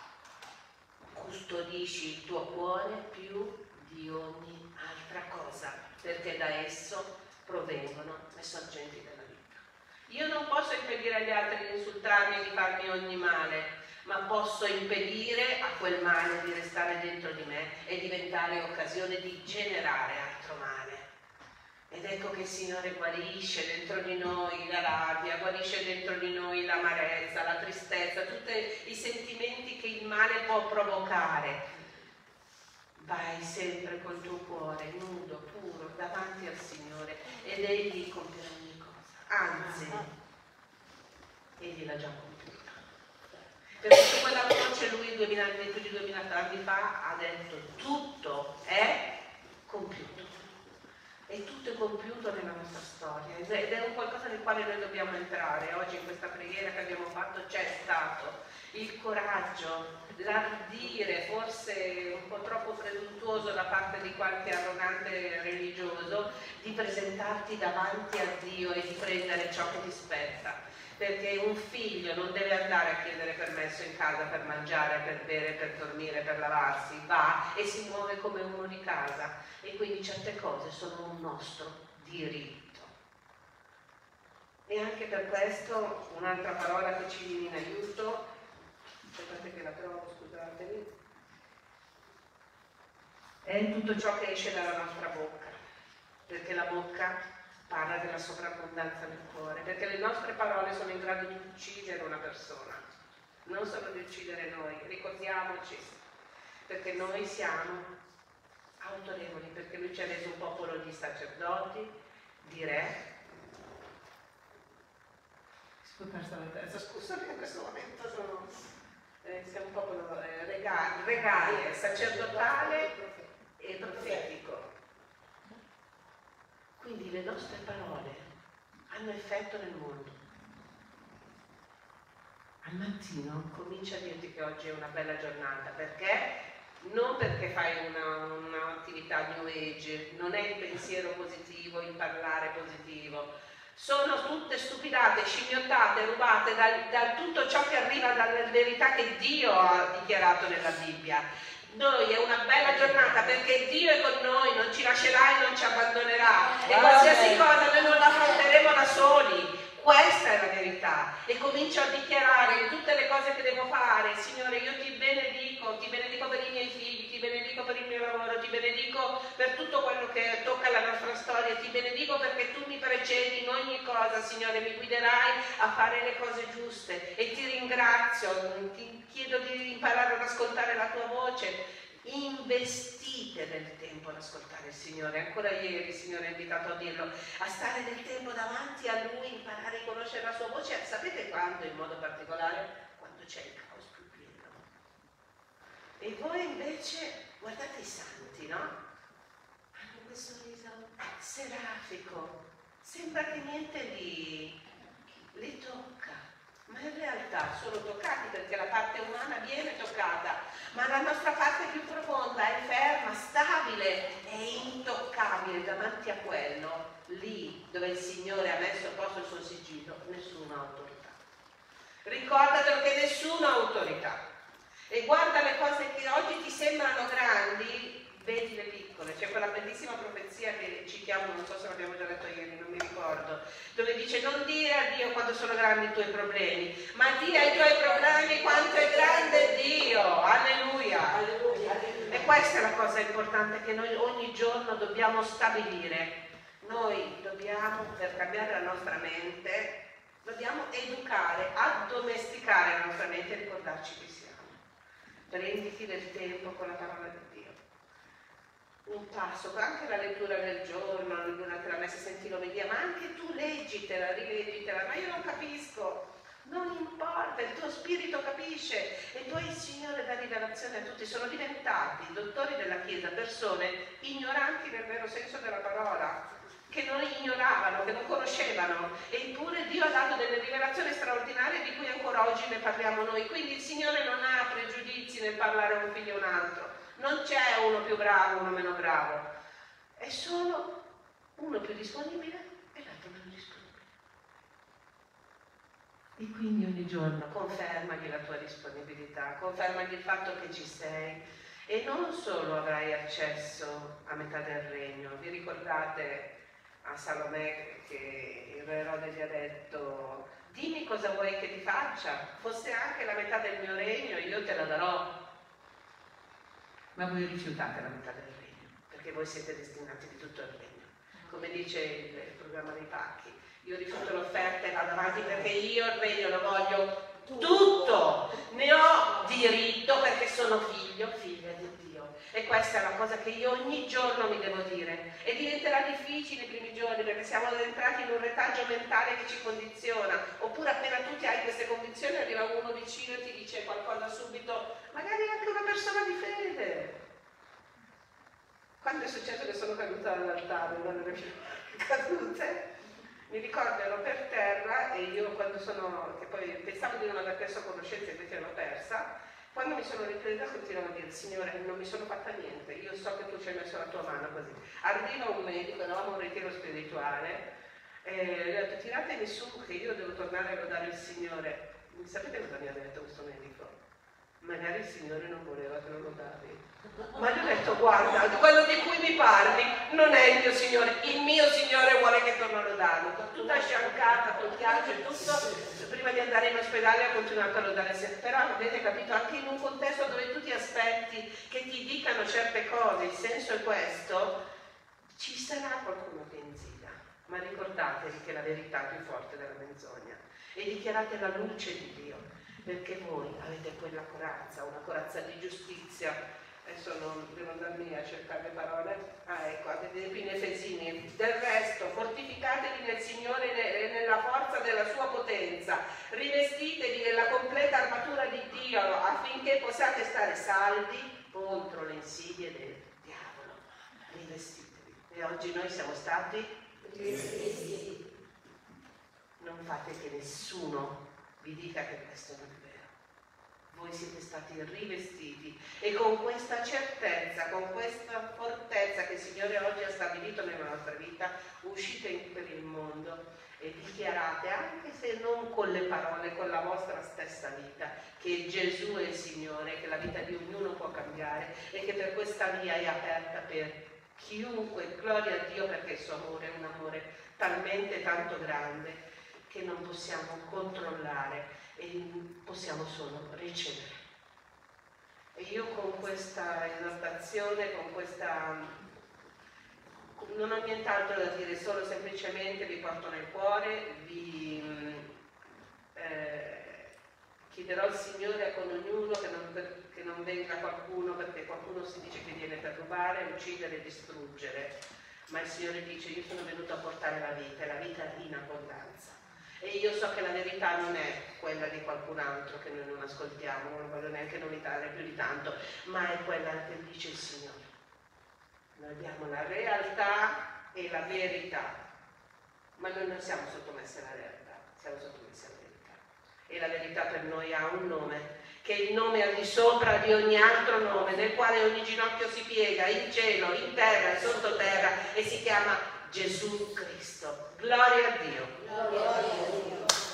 Custodisci il tuo cuore più di ogni altra cosa, perché da esso provengono le sorgenti della vita. Io non posso impedire agli altri di insultarmi e di farmi ogni male, ma posso impedire a quel male di restare dentro di me e diventare occasione di generare altro male. Ed ecco che il Signore guarisce dentro di noi la rabbia, guarisce dentro di noi l'amarezza, la tristezza, tutti i sentimenti che il male può provocare. Vai sempre col tuo cuore nudo, puro, davanti al Signore ed Egli compierà ogni cosa. Anzi, Egli l'ha già compiuta. Perché su quella croce Lui duemila, più di duemila anni fa ha detto tutto è compiuto. E tutto è compiuto nella nostra storia ed è un qualcosa nel quale noi dobbiamo entrare. Oggi in questa preghiera che abbiamo fatto c'è stato il coraggio, l'ardire, forse un po' troppo presuntuoso da parte di qualche arrogante religioso, di presentarti davanti a Dio e di prendere ciò che ti spetta. Perché un figlio non deve andare a chiedere permesso in casa per mangiare, per bere, per dormire, per lavarsi, va e si muove come uno di casa e quindi certe cose sono un nostro diritto. E anche per questo un'altra parola che ci viene in aiuto, aspettate che la trovo, scusatemi, è tutto ciò che esce dalla nostra bocca, perché la bocca parla della sovrabbondanza nel cuore, perché le nostre parole sono in grado di uccidere una persona, non solo di uccidere noi, ricordiamoci, perché noi siamo autorevoli, perché lui ci ha reso un popolo di sacerdoti, di re. Scusate, in questo momento sono, eh, siamo un popolo eh, regale, regale, sacerdotale e profetico. Quindi le nostre parole hanno effetto nel mondo. Al mattino comincia a dirti che oggi è una bella giornata, perché? Non perché fai un'attività una new age, non è il pensiero positivo, il parlare positivo. Sono tutte stupidate, scimmiottate, rubate da, da tutto ciò che arriva dalla verità che Dio ha dichiarato nella Bibbia. Noi è una bella giornata perché Dio è con noi, non ci lascerà e non ci abbandonerà, e qualsiasi cosa noi non la affronteremo da soli. Questa è la verità, e comincio a dichiarare tutte le cose che devo fare. Signore, io ti benedico, ti benedico per i miei figli, ti benedico per il mio lavoro, ti benedico per tutto quello che tocca la nostra storia, ti benedico perché tu mi precedi in ogni cosa, Signore, mi guiderai a fare le cose giuste, e ti ringrazio, ti chiedo di imparare ad ascoltare la tua voce. Investite del tempo ad ascoltare il Signore. Ancora ieri il Signore ha invitato a dirlo, a stare del tempo davanti a Lui, imparare a conoscere la sua voce. Sapete quando in modo particolare? Quando c'è il caos più pieno. E voi invece guardate i santi, no? Hanno questo sorriso serafico, sembra che niente li, li tocca, ma in realtà sono toccati perché la parte umana viene toccata, ma la nostra parte più profonda è ferma, stabile e intoccabile davanti a quello. Lì dove il Signore ha messo a posto il suo sigillo, nessuna autorità. Ricordatelo che nessuna autorità. E guarda le cose che oggi ti sembrano grandi, vedi le piccole. C'è quella bellissima profezia che citiamo, non so se l'abbiamo già letto ieri, non mi ricordo, dove dice: non dire a Dio quanto sono grandi i tuoi problemi, ma di ai tuoi problemi quanto è grande Dio. Alleluia. Alleluia. E questa è la cosa importante che noi ogni giorno dobbiamo stabilire. Noi dobbiamo, per cambiare la nostra mente, dobbiamo educare, addomesticare la nostra mente e ricordarci chi siamo. Prenditi del tempo con la parola di Dio. Un passo, anche la lettura del giorno, durante la messa senti l'omelia, ma anche tu leggitela, rileggitela, ma io non capisco. Non importa, il tuo spirito capisce, e poi il Signore dà rivelazione a tutti. Sono diventati dottori della Chiesa persone ignoranti nel vero senso della parola, che non ignoravano, che non conoscevano, eppure Dio ha dato delle rivelazioni straordinarie di cui ancora oggi ne parliamo noi. Quindi il Signore non ha pregiudizi nel parlare a un figlio o un altro, non c'è uno più bravo, uno meno bravo, è solo uno più disponibile e l'altro meno disponibile. E quindi ogni giorno confermagli la tua disponibilità, confermagli il fatto che ci sei, e non solo avrai accesso a metà del regno. Vi ricordate a Salomè che il re Erode gli ha detto: dimmi cosa vuoi che ti faccia, fosse anche la metà del mio regno io te la darò. Ma voi rifiutate la metà del regno, perché voi siete destinati di tutto il regno. Come dice il, il programma dei pacchi, io rifiuto l'offerta e vado avanti perché io il regno lo voglio tutto, ne ho diritto perché sono figlio, figlia di Dio. E questa è la cosa che io ogni giorno mi devo dire, e diventerà difficile i primi giorni perché siamo entrati in un retaggio mentale che ci condiziona, oppure appena tu ti hai queste convinzioni arriva uno vicino e ti dice qualcosa subito, magari anche una persona di fede. Quando è successo che sono caduta dall'altare, non ero più cadute, mi ricordo ero per terra e io quando sono, che poi pensavo di non aver perso conoscenza, invece l'ho persa. Quando mi sono ripresa continuavo a dire: Signore, non mi sono fatta niente, io so che tu ci hai messo la tua mano così. Arriva un medico, eravamo un ritiro spirituale, e gli ho detto: tiratemi su che io devo tornare a lodare il Signore. Sapete cosa mi ha detto questo medico? Magari il Signore non voleva che lo lodavi. Ma gli ho detto: guarda, quello di cui mi parli non è il mio Signore, il mio Signore vuole che torno a lodarlo. Tutta sciancata, col pianto e tutto, prima di andare in ospedale ha continuato a lodare il Signore. Però avete capito, anche in un contesto dove tu ti aspetti che ti dicano certe cose, il senso è questo, ci sarà qualcuno che inzida, ma ricordatevi che la verità è più forte della menzogna e dichiarate la luce di Dio, perché voi avete quella corazza, una corazza di giustizia. Adesso non devo andarmi a cercare le parole. Ah, ecco, avete qui in Efesini: del resto fortificatevi nel Signore e nella forza della sua potenza, rivestitevi della completa armatura di Dio affinché possiate stare saldi contro le insidie del diavolo. Rivestitevi. E oggi noi siamo stati rivestiti. Non fate che nessuno vi dica che questo non è vero. Voi siete stati rivestiti e con questa certezza, con questa fortezza che il Signore oggi ha stabilito nella nostra vita, uscite in, per il mondo e dichiarate, anche se non con le parole, con la vostra stessa vita, che Gesù è il Signore, che la vita di ognuno può cambiare e che per questa via è aperta per chiunque. Gloria a Dio, perché il suo amore è un amore talmente tanto grande che non possiamo controllare e possiamo solo ricevere. E io con questa esortazione, con questa, non ho nient'altro da dire, solo semplicemente vi porto nel cuore, vi eh, chiederò al Signore con ognuno che non, che non venga qualcuno, perché qualcuno si dice che viene per rubare, uccidere e distruggere, ma il Signore dice: io sono venuto a portare la vita, e la vita in abbondanza. E io so che la verità non è quella di qualcun altro che noi non ascoltiamo, non voglio neanche nominare più di tanto, ma è quella che dice il Signore. Noi abbiamo la realtà e la verità, ma noi non siamo sottomessi alla realtà, siamo sottomessi alla verità. E la verità per noi ha un nome, che è il nome al di sopra di ogni altro nome, nel quale ogni ginocchio si piega, in cielo, in terra e sottoterra, e si chiama Gesù Cristo. Gloria a Dio. Gloria a Dio.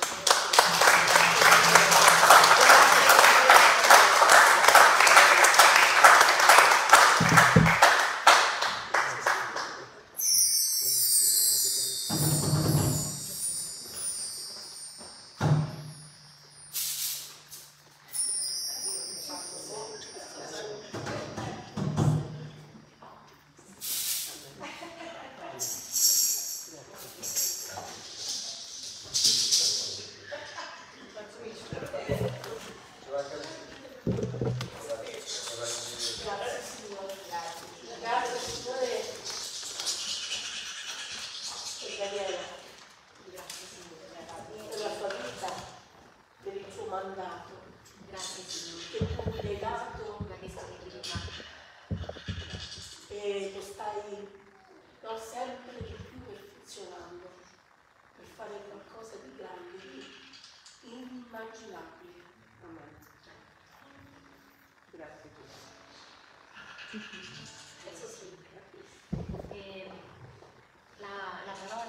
Penso sì. E la, la parola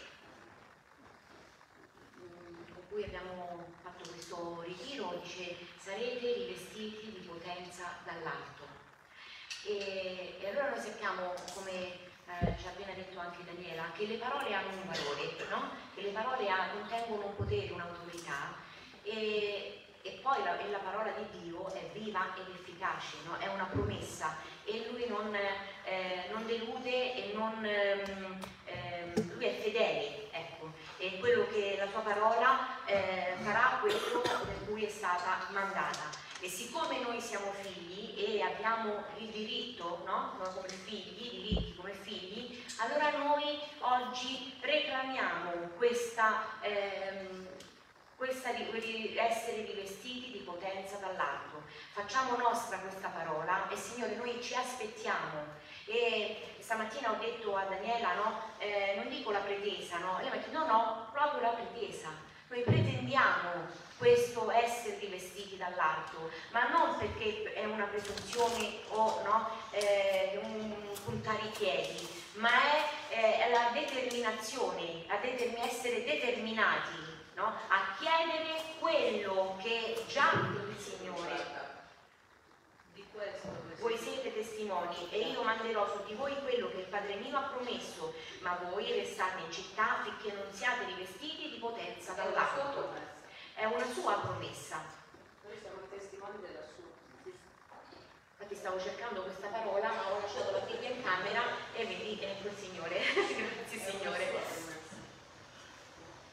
con cui abbiamo fatto questo ritiro dice: sarete rivestiti di potenza dall'alto. E, e allora noi sappiamo, come eh, ci ha appena detto anche Daniela, che le parole hanno un valore, no? Che le parole contengono un potere, un'autorità, e E poi la, la parola di Dio è viva ed efficace, no? È una promessa, e Lui non, eh, non delude e non, ehm, ehm, Lui è fedele, ecco, e quello che la sua parola eh, farà quello per cui è stata mandata. E siccome noi siamo figli e abbiamo il diritto, no? Noi come figli, diritti come figli, allora noi oggi reclamiamo questa... Ehm, questa di essere rivestiti di potenza dall'alto. Facciamo nostra questa parola e, Signore, noi ci aspettiamo. E stamattina ho detto a Daniela, no? Eh, non dico la pretesa, no? Lei mi ha detto no, no, proprio la pretesa. Noi pretendiamo questo essere rivestiti dall'alto, ma non perché è una presunzione o no, eh, un puntare i piedi, ma è, eh, è la determinazione, la determin- essere determinati, no? A chiedere quello che già il Signore. Di questo voi siete testimoni, e io manderò su di voi quello che il Padre mio ha promesso, ma voi restate in città finché non siate rivestiti di potenza dall'alto. È una sua promessa. Noi siamo testimoni della sua. Infatti stavo cercando questa parola, ma ho lasciato la Bibbia in camera e vedi, ecco il Signore. Grazie Signore.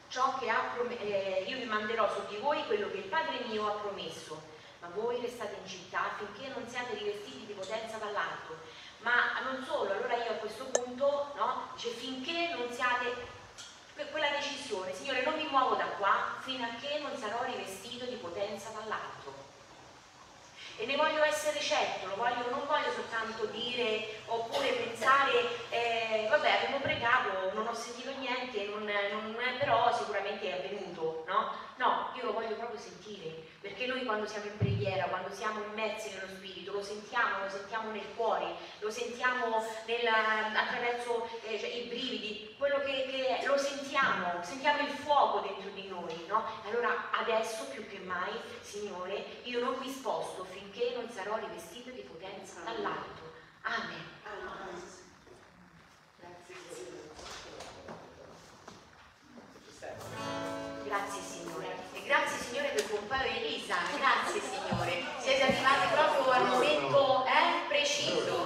ciò che ha prom- eh, io vi manderò su di voi quello che il Padre mio ha promesso, ma voi restate in città finché non siate rivestiti di potenza dall'alto. Ma non solo, allora io a questo punto, no, dice finché non siate, quella decisione, Signore, non mi muovo da qua fino a che non sarò rivestito di potenza dall'alto. E ne voglio essere certo, lo voglio, non voglio soltanto dire oppure pensare, eh, vabbè, abbiamo pregato, non ho sentito niente, non, non, però sicuramente è avvenuto, no? No, io lo voglio proprio sentire, perché noi quando siamo in preghiera, quando siamo immersi nello Spirito, lo sentiamo, lo sentiamo nel cuore, lo sentiamo nel, attraverso eh, cioè, i brividi, quello che, che lo sentiamo, sentiamo il fuoco dentro di noi, no? Allora adesso più che mai, Signore, io non mi sposto finché non sarò rivestito di potenza dall'alto. Amen. Amen. Grazie Signore, e grazie Signore per compare Elisa, grazie Signore, siete arrivati proprio al momento eh, preciso.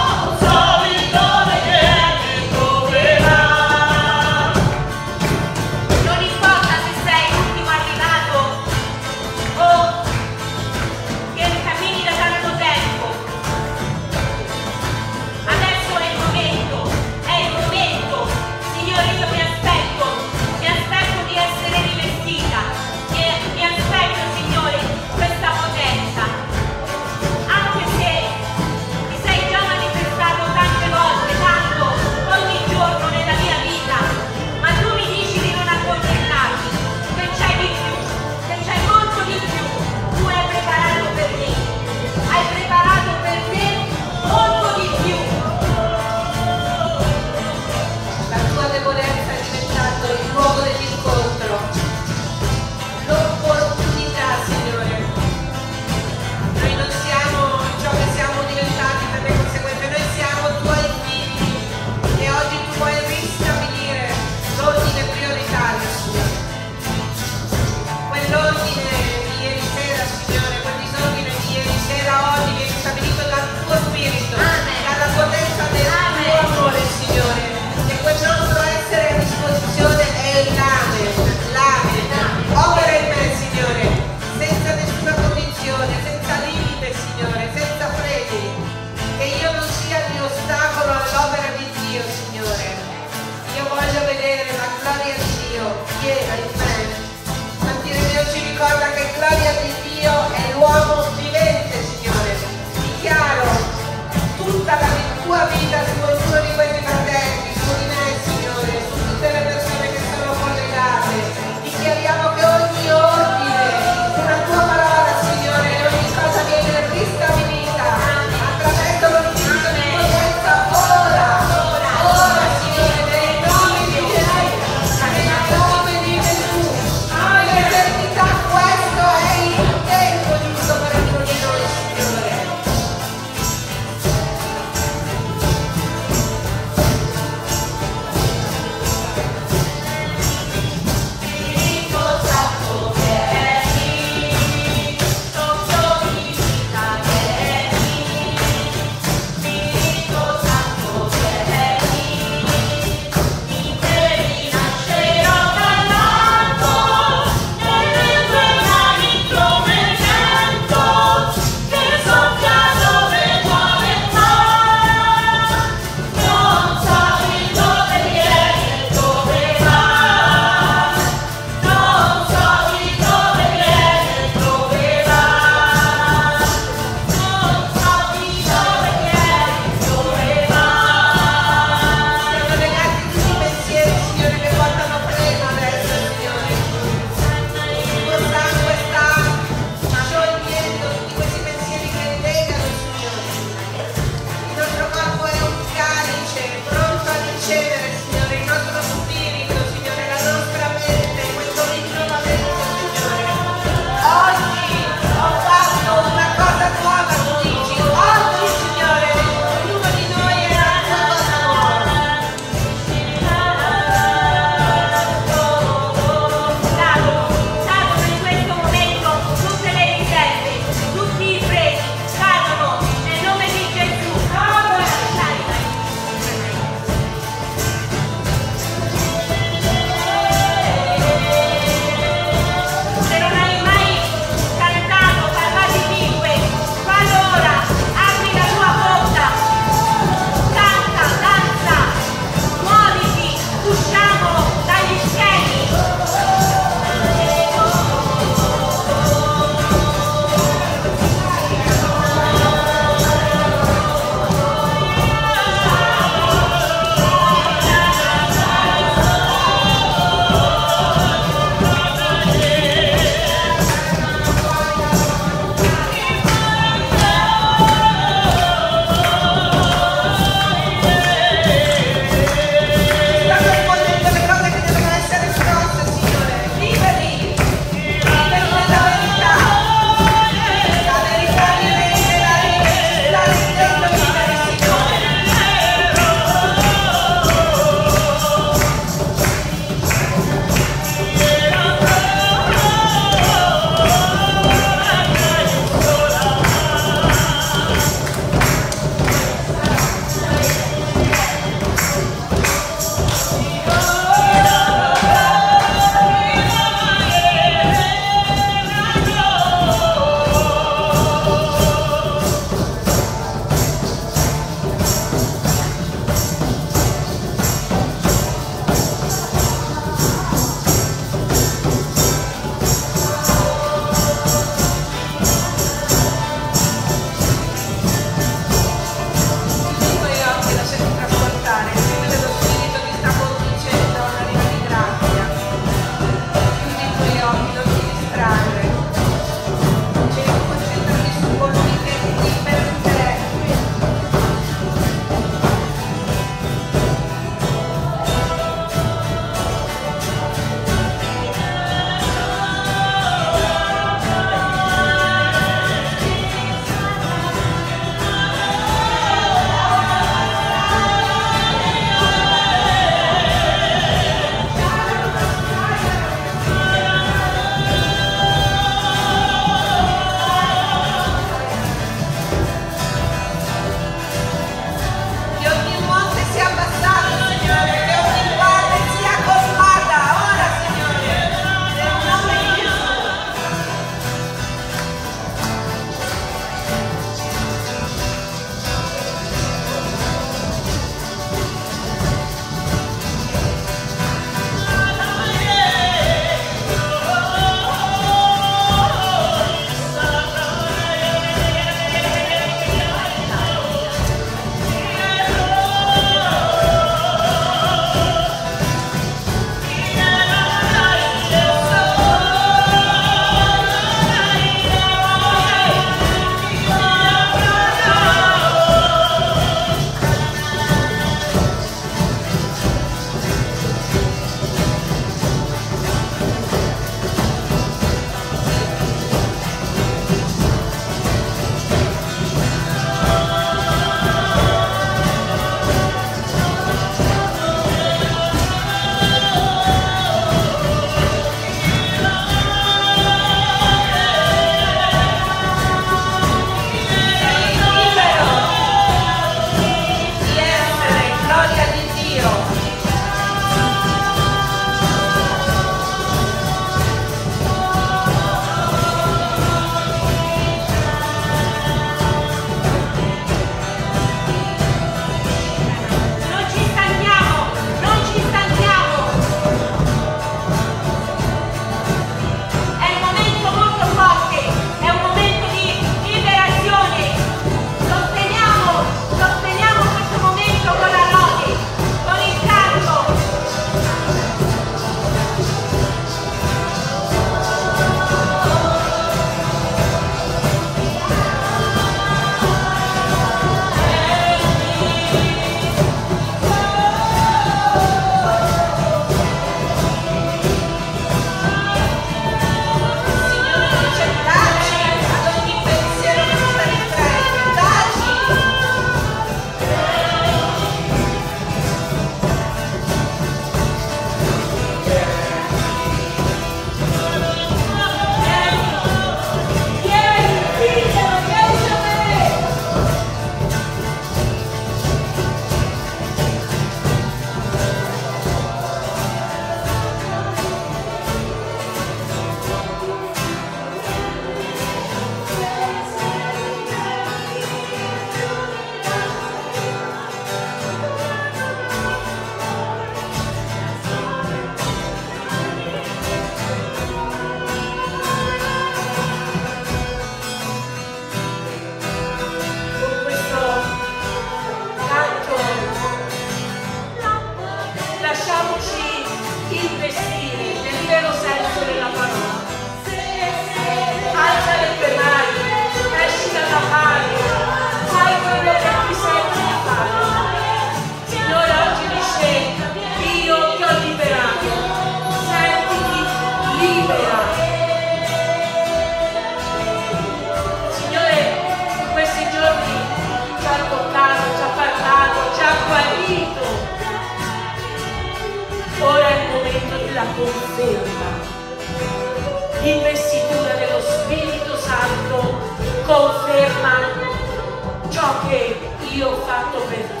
conferma. L'investitura dello Spirito Santo conferma ciò che io ho fatto per te.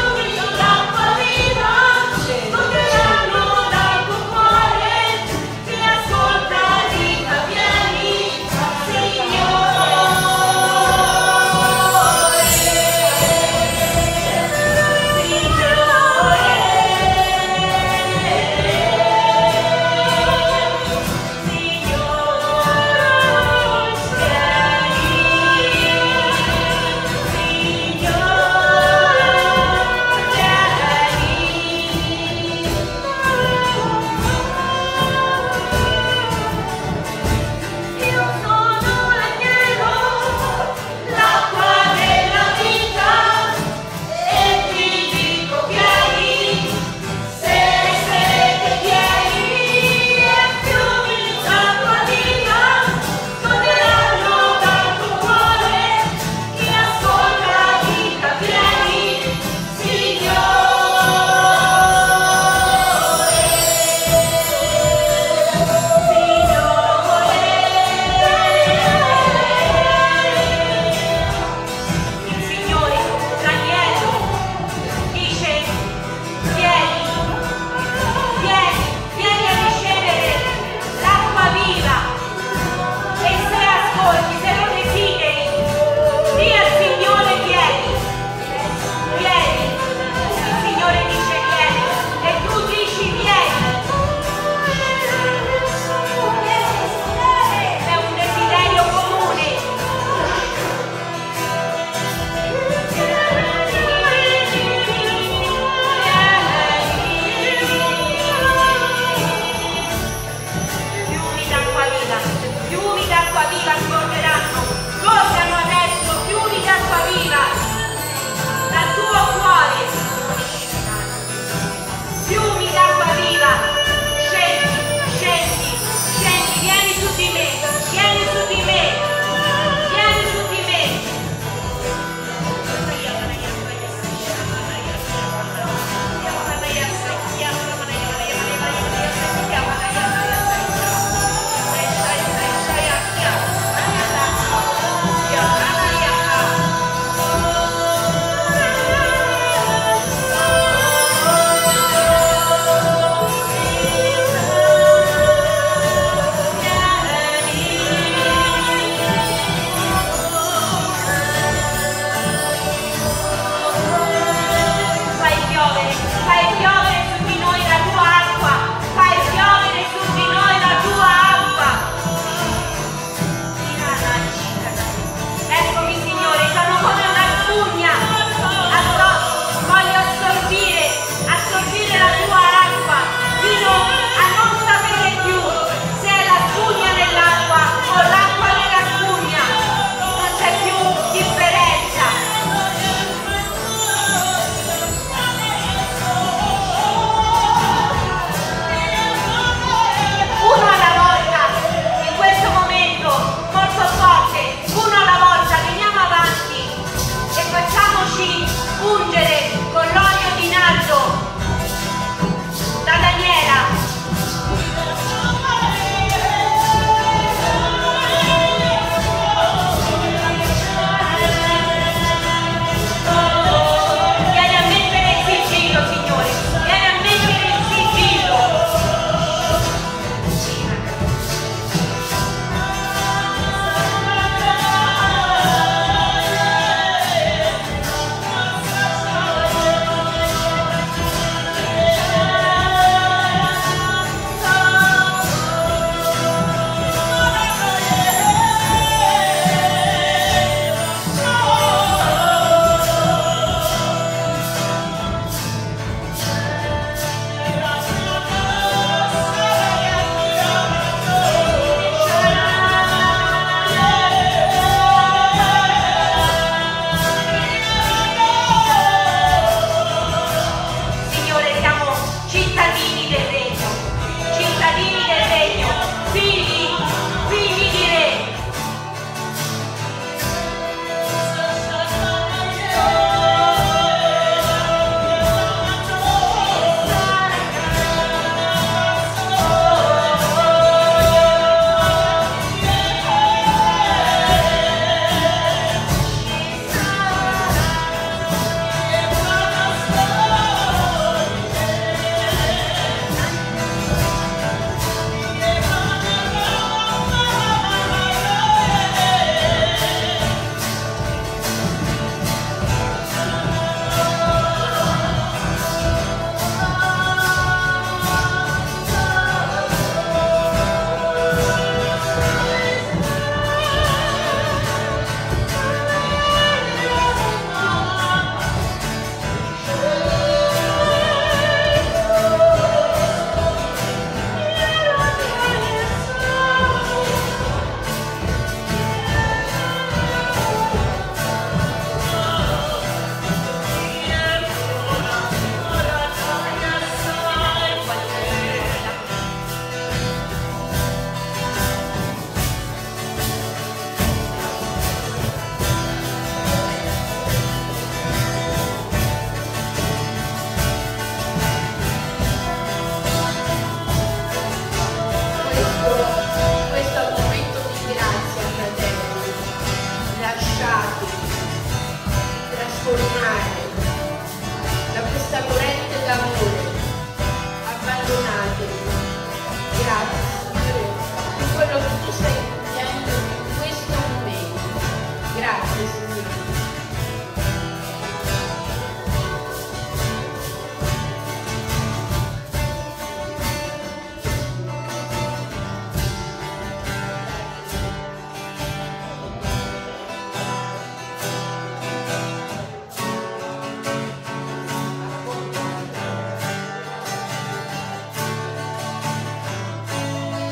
Sì.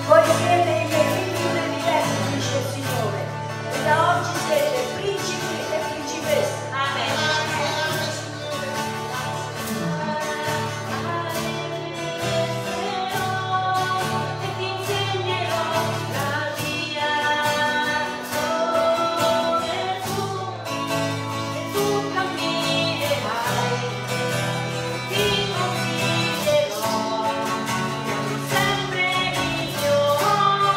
Voi siete i miei figli prediletti, dice il Signore, e da oggi siete principi e principesse. Amen. Sempre il mio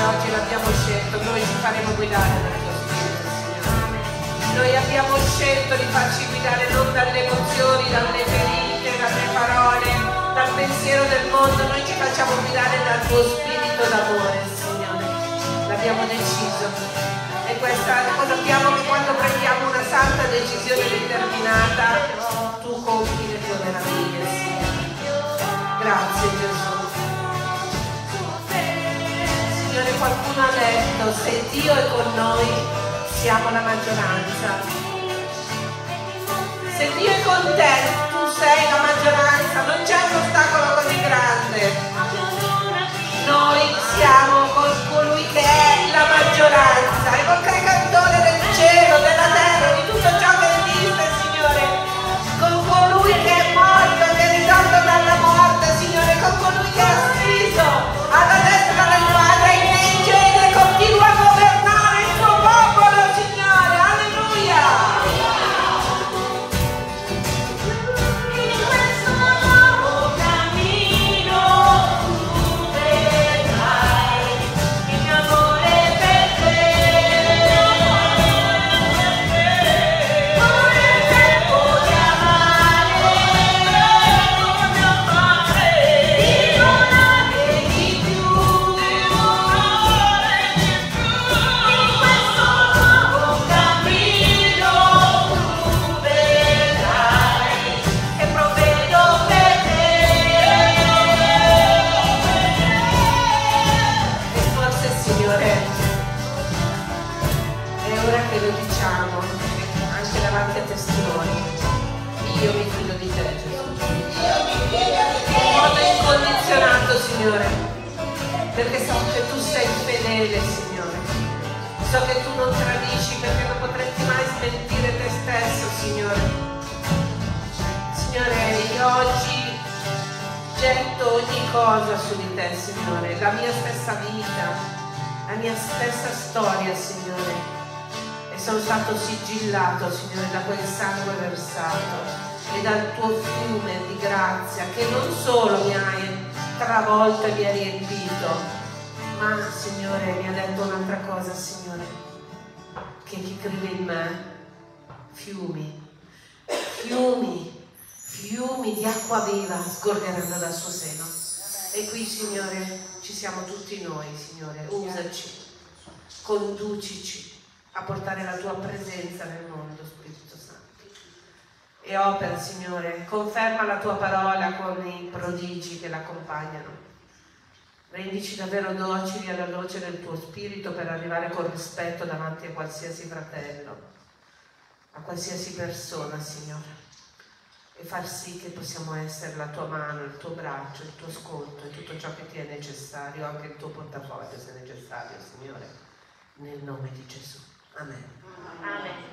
oggi l'abbiamo scelto, noi ci faremo guidare dal tuo Spirito, Signore. Noi abbiamo scelto di farci guidare non dalle emozioni, dalle ferite, dalle parole, dal pensiero del mondo, noi ci facciamo guidare dal tuo Spirito d'amore, Signore. L'abbiamo deciso. E questa sappiamo che quando prendiamo una santa decisione determinata, tu compi le tue meraviglie, Signore. Grazie Gesù. Signore, qualcuno ha detto, se Dio è con noi, siamo la maggioranza. Se Dio è con te, tu sei la maggioranza, non c'è un ostacolo così grande. Noi siamo con colui che è la maggioranza, e col creatore del cielo, della terra, di tutto ciò che esiste, Signore, con colui che è morto, che è risorto dalla morte, Signore, con colui che è assiso alla destra del Padre e nei cieli e continua a governare il suo popolo, Signore, alleluia! Signore, perché so che tu sei fedele, Signore. So che tu non tradisci, perché non potresti mai smentire te stesso, Signore. Signore, io oggi getto ogni cosa su di te, Signore, la mia stessa vita, la mia stessa storia, Signore. E sono stato sigillato, Signore, da quel sangue versato e dal tuo fiume di grazia, che non solo mi hai travolta e mi ha riempito, ma Signore mi ha detto un'altra cosa, Signore, che chi crede in me, fiumi, fiumi, fiumi di acqua viva sgorgeranno dal suo seno. E qui, Signore, ci siamo tutti noi, Signore, usaci, conducici a portare la tua presenza nel mondo, Spirito Santo. E opera, Signore, conferma la tua parola con i prodigi che l'accompagnano. Rendici davvero docili alla luce del tuo Spirito per arrivare con rispetto davanti a qualsiasi fratello, a qualsiasi persona, Signore, e far sì che possiamo essere la tua mano, il tuo braccio, il tuo ascolto e tutto ciò che ti è necessario, anche il tuo portafoglio se necessario, Signore, nel nome di Gesù. Amen. Amen.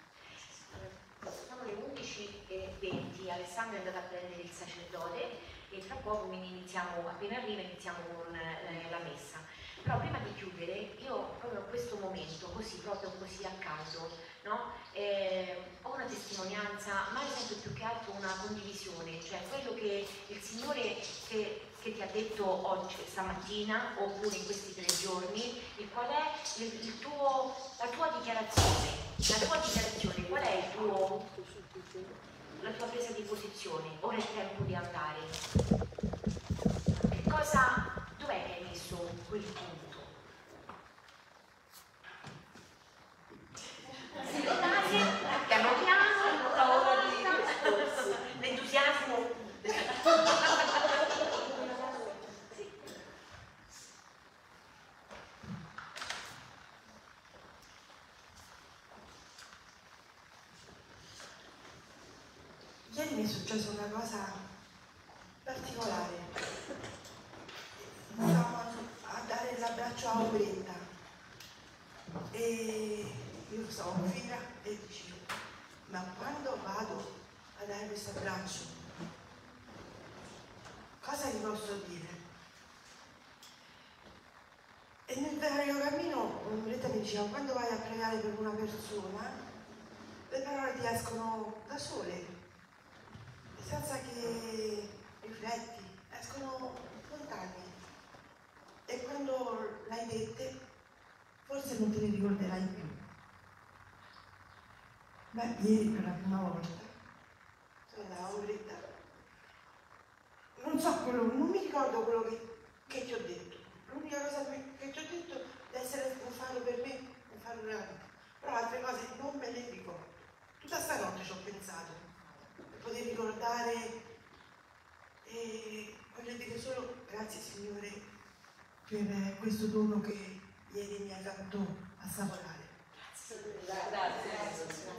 Sono le undici e venti, Alessandro è andato a prendere il sacerdote e tra poco iniziamo, appena arriva iniziamo con eh, la messa. Però prima di chiudere, io proprio in questo momento, così proprio così a caso, no? eh, ho una testimonianza, ma sento più che altro una condivisione, cioè quello che il Signore che, che ti ha detto oggi, stamattina, oppure in questi tre giorni, il qual è il, il tuo, la tua dichiarazione, la tua dichiarazione, qual è il tuo, la tua presa di posizione? Ora è il tempo di andare. Che cosa, dov'è che hai messo quel punto? Piano piano, paura di l'entusiasmo. Ieri mi è successa una cosa particolare. Stavamo a dare l'abbraccio a Ombretta e io stavo in fila e dicevo, ma quando vado a dare questo abbraccio, cosa gli posso dire? E nel vero cammino Ombretta mi diceva, quando vai a pregare per una persona, le parole ti escono da sole, senza che rifletti, escono spontanei. E quando l'hai dette capiterai più. Ma ieri per la prima volta andavo dritta. Non so quello, non mi ricordo quello che, che ti ho detto. L'unica cosa che ti ho detto è essere un faro per me, un faro per altri. Però altre cose non me le ricordo. Tutta stanotte ci ho pensato per poter ricordare e voglio dire solo grazie Signore per questo dono che ieri mi hai fatto assaporare. Grazie. Grazie. Grazie.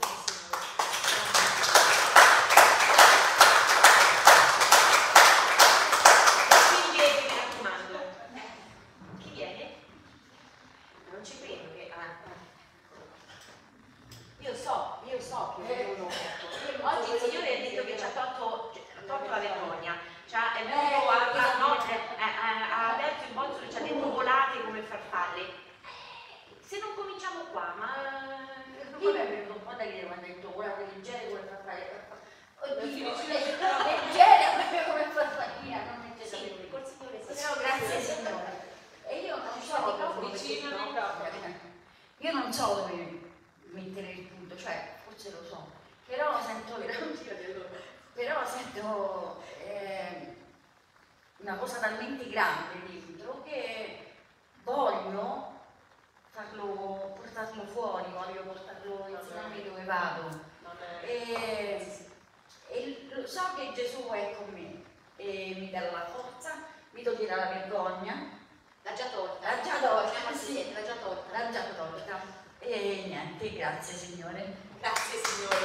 Non ci credo che ah, io so, io so che è uno. Oggi il Signore ha detto che ci ha tolto, tolto la vergogna, cioè è venuto a, a, no, a, ha aperto il bozzolo e ci ha detto volate come farfalle. Se non cominciamo qua, ma io mi è venuto un po' da dire quando hai detto volate leggere come farfalle. Oddio, leggere come farfallina, non mi sì, col Signore sì. Però grazie Signore. E io non so dove, vicino no, io non so dove mettere il punto, cioè forse lo so, però sento, però sento eh, una cosa talmente grande dentro che voglio farlo, portarlo fuori, voglio portarlo insieme a me dove vado. E, e so che Gesù è con me e mi dà la forza, mi toglierà la vergogna. L'ha già tolta. L'ha già tolta, sì, l'ha già tolta. L'ha già tolta. E niente, grazie Signore. Grazie Signore.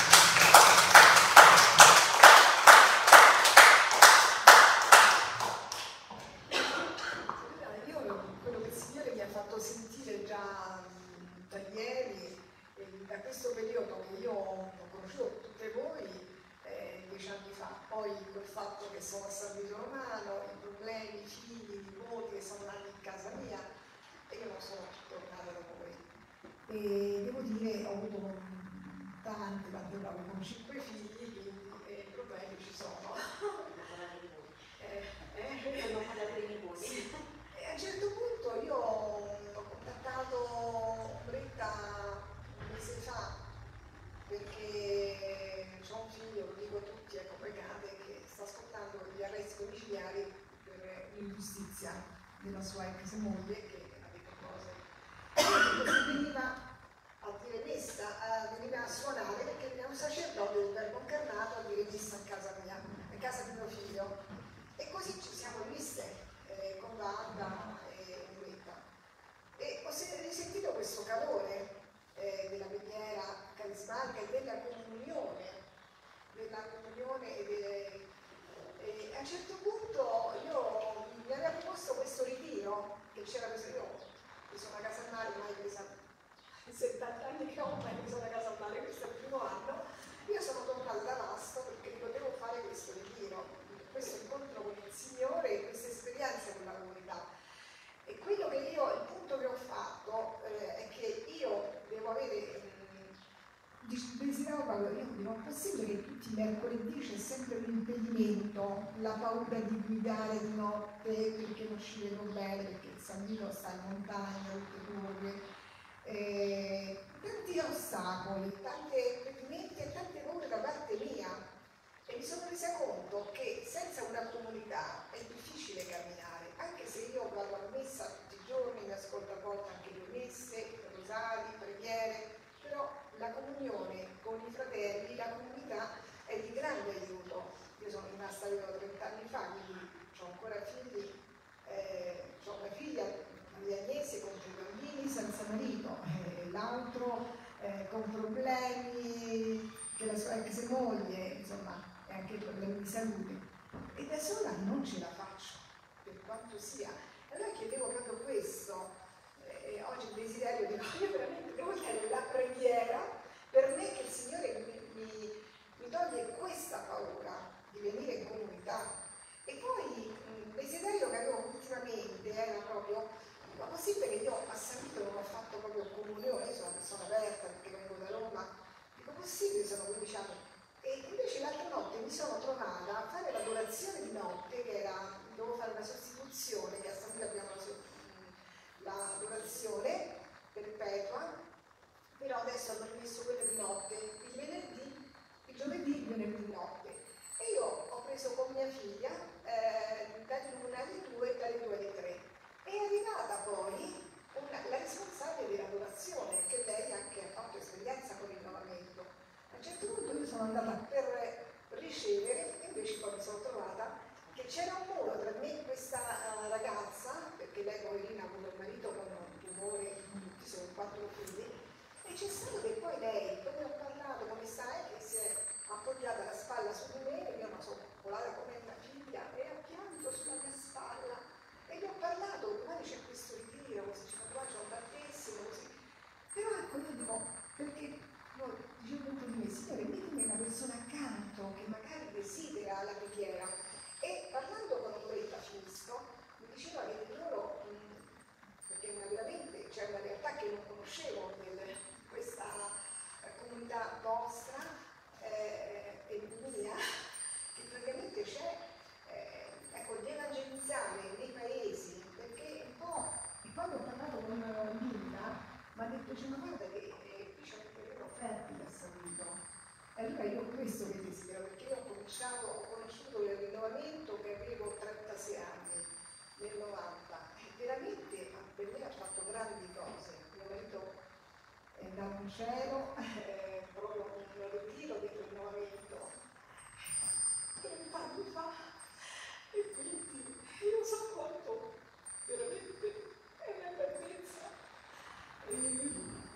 Io quello che il Signore mi ha fatto sentire già da ieri, da questo periodo che io ho conosciuto tutte voi eh, dieci anni fa, poi col fatto che sono a San Vito Romano, i problemi, i figli, i nipoti che sono nati in casa mia e io non sono più tornata da voi. E devo dire, ho avuto tanti, tanti problemi con cinque figli, quindi eh, i problemi ci sono. eh, eh, non parlare dei nipoti. Sì. E a un certo punto io ho contattato Britta un mese fa perché ho un figlio, lo dico a tutti, ecco, pregate, che sta scontando gli arresti domiciliari per l'ingiustizia della sua ex moglie che ha detto cose. E veniva a dire messa, a, veniva a suonare perché era un sacerdote del Verbo incarnato a dire messa a casa mia, a casa di mio figlio. E così ci siamo viste eh, con Wanda e Britta. E ho risentito questo calore eh, della preghiera carismatica e della comunione, della comunione e, delle, e a un certo punto io mi aveva proposto questo ritiro che c'era preso io, ho preso una casa al mare, mai presa settanta anni che ho mai preso una casa al mare, questo è il primo anno, io sono tornata da Vasto perché potevo fare questo ritiro, questo incontro con il Signore e questa esperienza con la comunità. E quello che io, il punto che ho fatto eh, è che io devo avere desideravo, io dico, è possibile che tutti i mercoledì c'è sempre un impedimento, la paura di guidare di notte perché non ci vedo bene, perché il San Vito sta in montagna, tutte curve, eh, tanti ostacoli, tanti impedimenti e tante paure da parte mia. E mi sono resa conto che senza una comunità è difficile camminare, anche se io vado a messa tutti i giorni, mi ascolto a volte anche due messe, rosari, preghiere, però la comunione con i fratelli, la comunità è di grande aiuto. Io sono rimasta viva trenta anni fa, quindi ho ancora figli, eh, ho una figlia, Maria Agnese, con due bambini senza marito, eh, l'altro eh, con problemi, che la sua ex moglie, insomma, e anche problemi di salute. E da sola non ce la faccio, per quanto sia. E allora chiedevo proprio questo. Eh, oggi il desiderio di io veramente devo chiedere la preghiera per me che il Signore mi, mi, mi toglie questa paura di venire in comunità. E poi il desiderio che avevo ultimamente era proprio, ma possibile che io a San Vito non ho fatto proprio comunione, io sono una persona aperta perché vengo da Roma, dico possibile, sono quindici anni. E invece l'altra notte mi sono trovata a fare l'adorazione di notte, che era, dovevo fare una sostituzione, che a San Vito abbiamo la l'adorazione perpetua, venerdì notte. E io ho preso con mia figlia eh, dall'una alle due e dalle due alle tre. È arrivata poi una, la responsabile dell'adorazione, che lei anche ha fatto esperienza con il rinnovamento. A un certo punto io sono andata per ricevere e invece poi mi sono trovata che c'era un muro tra me e questa uh, ragazza, perché lei poverina ha avuto un marito con un tumore, tutti sono quattro figli, e c'è stato che poi lei, come ho parlato, come sai, che si è appoggiata la spalla su di me, io mi sono volata come una figlia e ha pianto sulla mia spalla e gli ho parlato, domani c'è questo ritiro, così ci faccio un battesimo, così. Però ecco, io dico, perché io dicevo dentro di me, Signore, mettimi una persona accanto che magari desidera la preghiera. E parlando con Ombretta Finisco, mi diceva che di loro, mh, perché veramente c'è una realtà che non conoscevo in questa eh, comunità vostra eh, e mia, che praticamente c'è, eh, ecco, di evangelizzare nei paesi, perché un po', e quando ho parlato con Linda, mi ha detto, cioè, ma guarda che eh, qui c'è un periodo fertile a San Vito. E allora io questo che desidero, perché io ho cominciato, ho conosciuto il rinnovamento che avevo trentasei anni, nel novanta, e veramente per me ha fatto grandi cose. Mio marito è andato in cielo, eh, proprio un ritiro del rinnovamento, trent'anni fa, e quindi io so quanto veramente è una bellezza. E...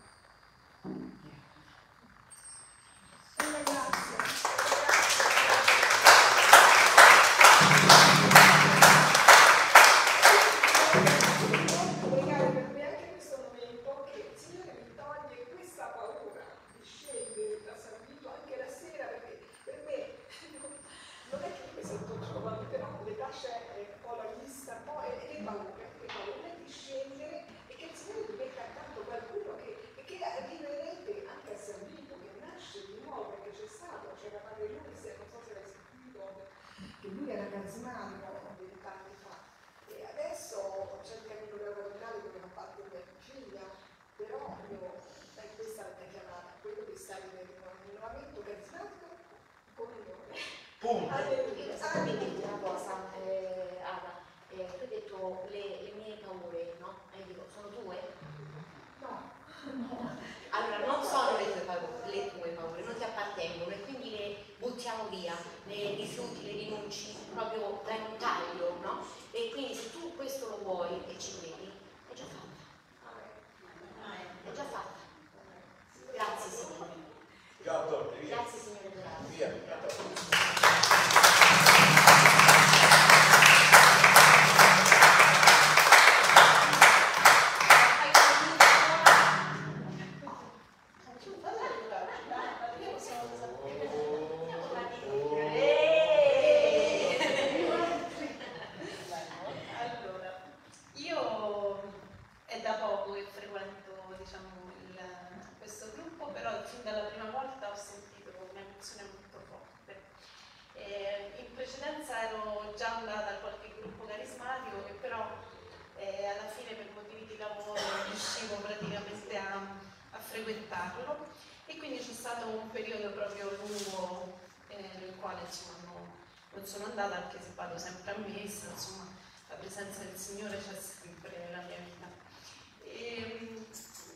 e quindi c'è stato un periodo proprio lungo eh, nel quale insomma no, non sono andata, anche se vado sempre a messa, insomma la presenza del Signore c'è sempre nella mia vita. E,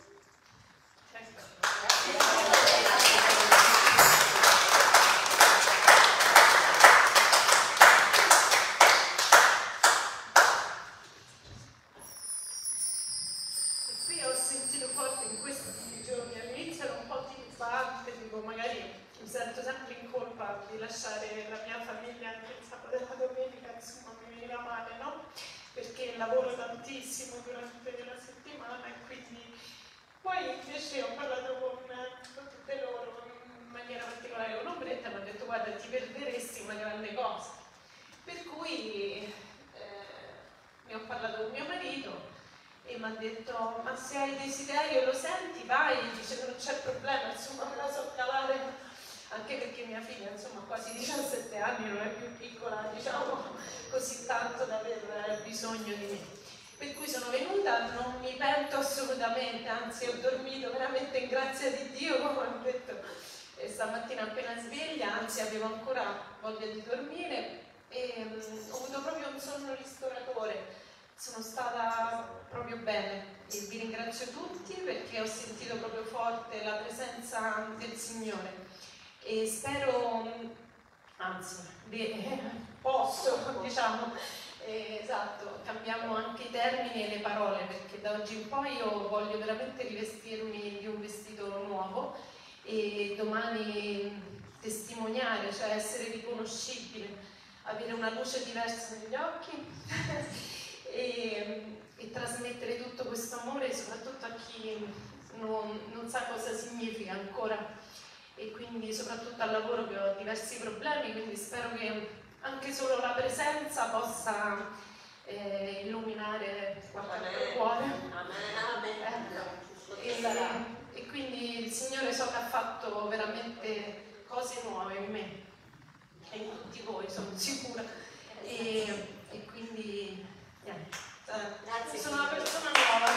ecco. Di lasciare la mia famiglia anche il sabato e la domenica, insomma mi veniva male, no? Perché lavoro tantissimo durante la settimana e quindi poi invece ho parlato con, con tutte loro in maniera particolare con Ombretta e mi ha detto guarda ti perderesti una grande cosa, per cui eh, mi ho parlato con mio marito e mi ha detto ma se hai desiderio lo senti vai, dice non c'è problema, insomma me la so calare. Anche perché mia figlia, insomma, ha quasi diciassette anni, non è più piccola, diciamo, così tanto da aver bisogno di me. Per cui sono venuta, non mi pento assolutamente, anzi ho dormito veramente in grazia di Dio, come ho detto, E stamattina appena sveglia, anzi avevo ancora voglia di dormire e um, ho avuto proprio un sonno ristoratore, sono stata proprio bene e vi ringrazio tutti perché ho sentito proprio forte la presenza del Signore e spero, anzi eh, posso diciamo, eh, esatto, cambiamo anche i termini e le parole perché da oggi in poi io voglio veramente rivestirmi di un vestito nuovo e domani testimoniare, cioè essere riconoscibile, avere una luce diversa negli occhi e, e trasmettere tutto questo amore soprattutto a chi non, non sa cosa significa ancora e quindi soprattutto al lavoro che ho diversi problemi, quindi spero che anche solo la presenza possa eh, illuminare qualche cuore. E, e quindi il Signore so che ha fatto veramente cose nuove in me e in tutti voi, sono sicura. E, e quindi niente, eh, sono una persona nuova.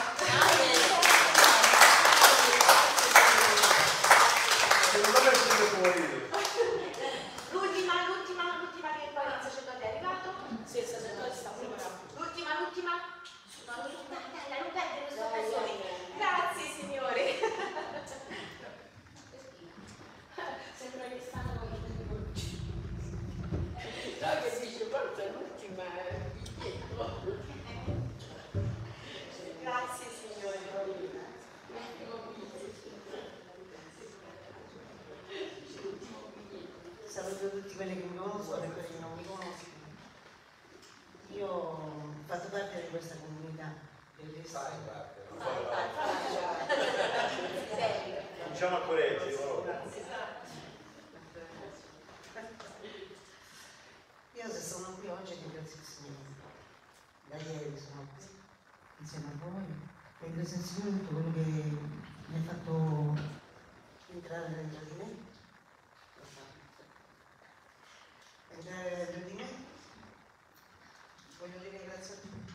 Secondo me siete fuori. L'ultima, l'ultima, l'ultima che poi il sacerdote è arrivato. Sì, il sacerdote sta preparando. L'ultima, l'ultima. Dai, non perdere questa occasione. Grazie signore. Sembra che stanno no, che dice forse l'ultima è Grazie signore. Saluto tutti quelli che mi conoscono e quelli che non mi conoscono. Io ho fatto parte di questa comunità bellissima. Diciamo a Coreggio. Io se sono qui oggi ringrazio il Signore. Da ieri sono qui insieme a voi. Ringrazio il Signore per quello che mi ha fatto entrare dentro di me. Entrare dentro di me. Voglio dire grazie a tutti.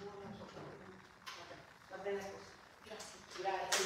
Va bene così. Grazie.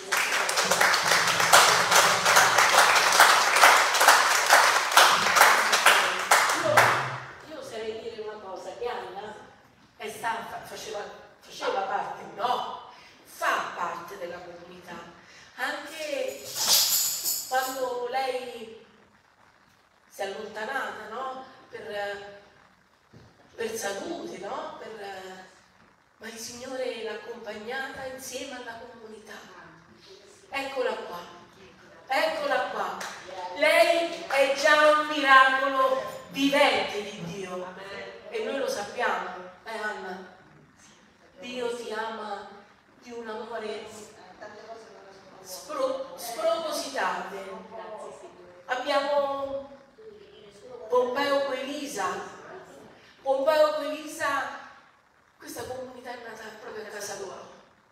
Io, io oserei dire una cosa, che Anna è stata, faceva, faceva parte, no, fa parte della comunità. Anche quando lei si è allontanata, no? Per, per salute, no? Per, ma il Signore l'ha accompagnata insieme alla comunità. Eccola qua, eccola qua. Lei è già un miracolo vivente di Dio e noi lo sappiamo, eh Anna? Dio ti ama di un amore spro, spropositato. Abbiamo Pompeo Coelisa. Pompeo Coelisa, questa comunità è nata proprio a casa loro.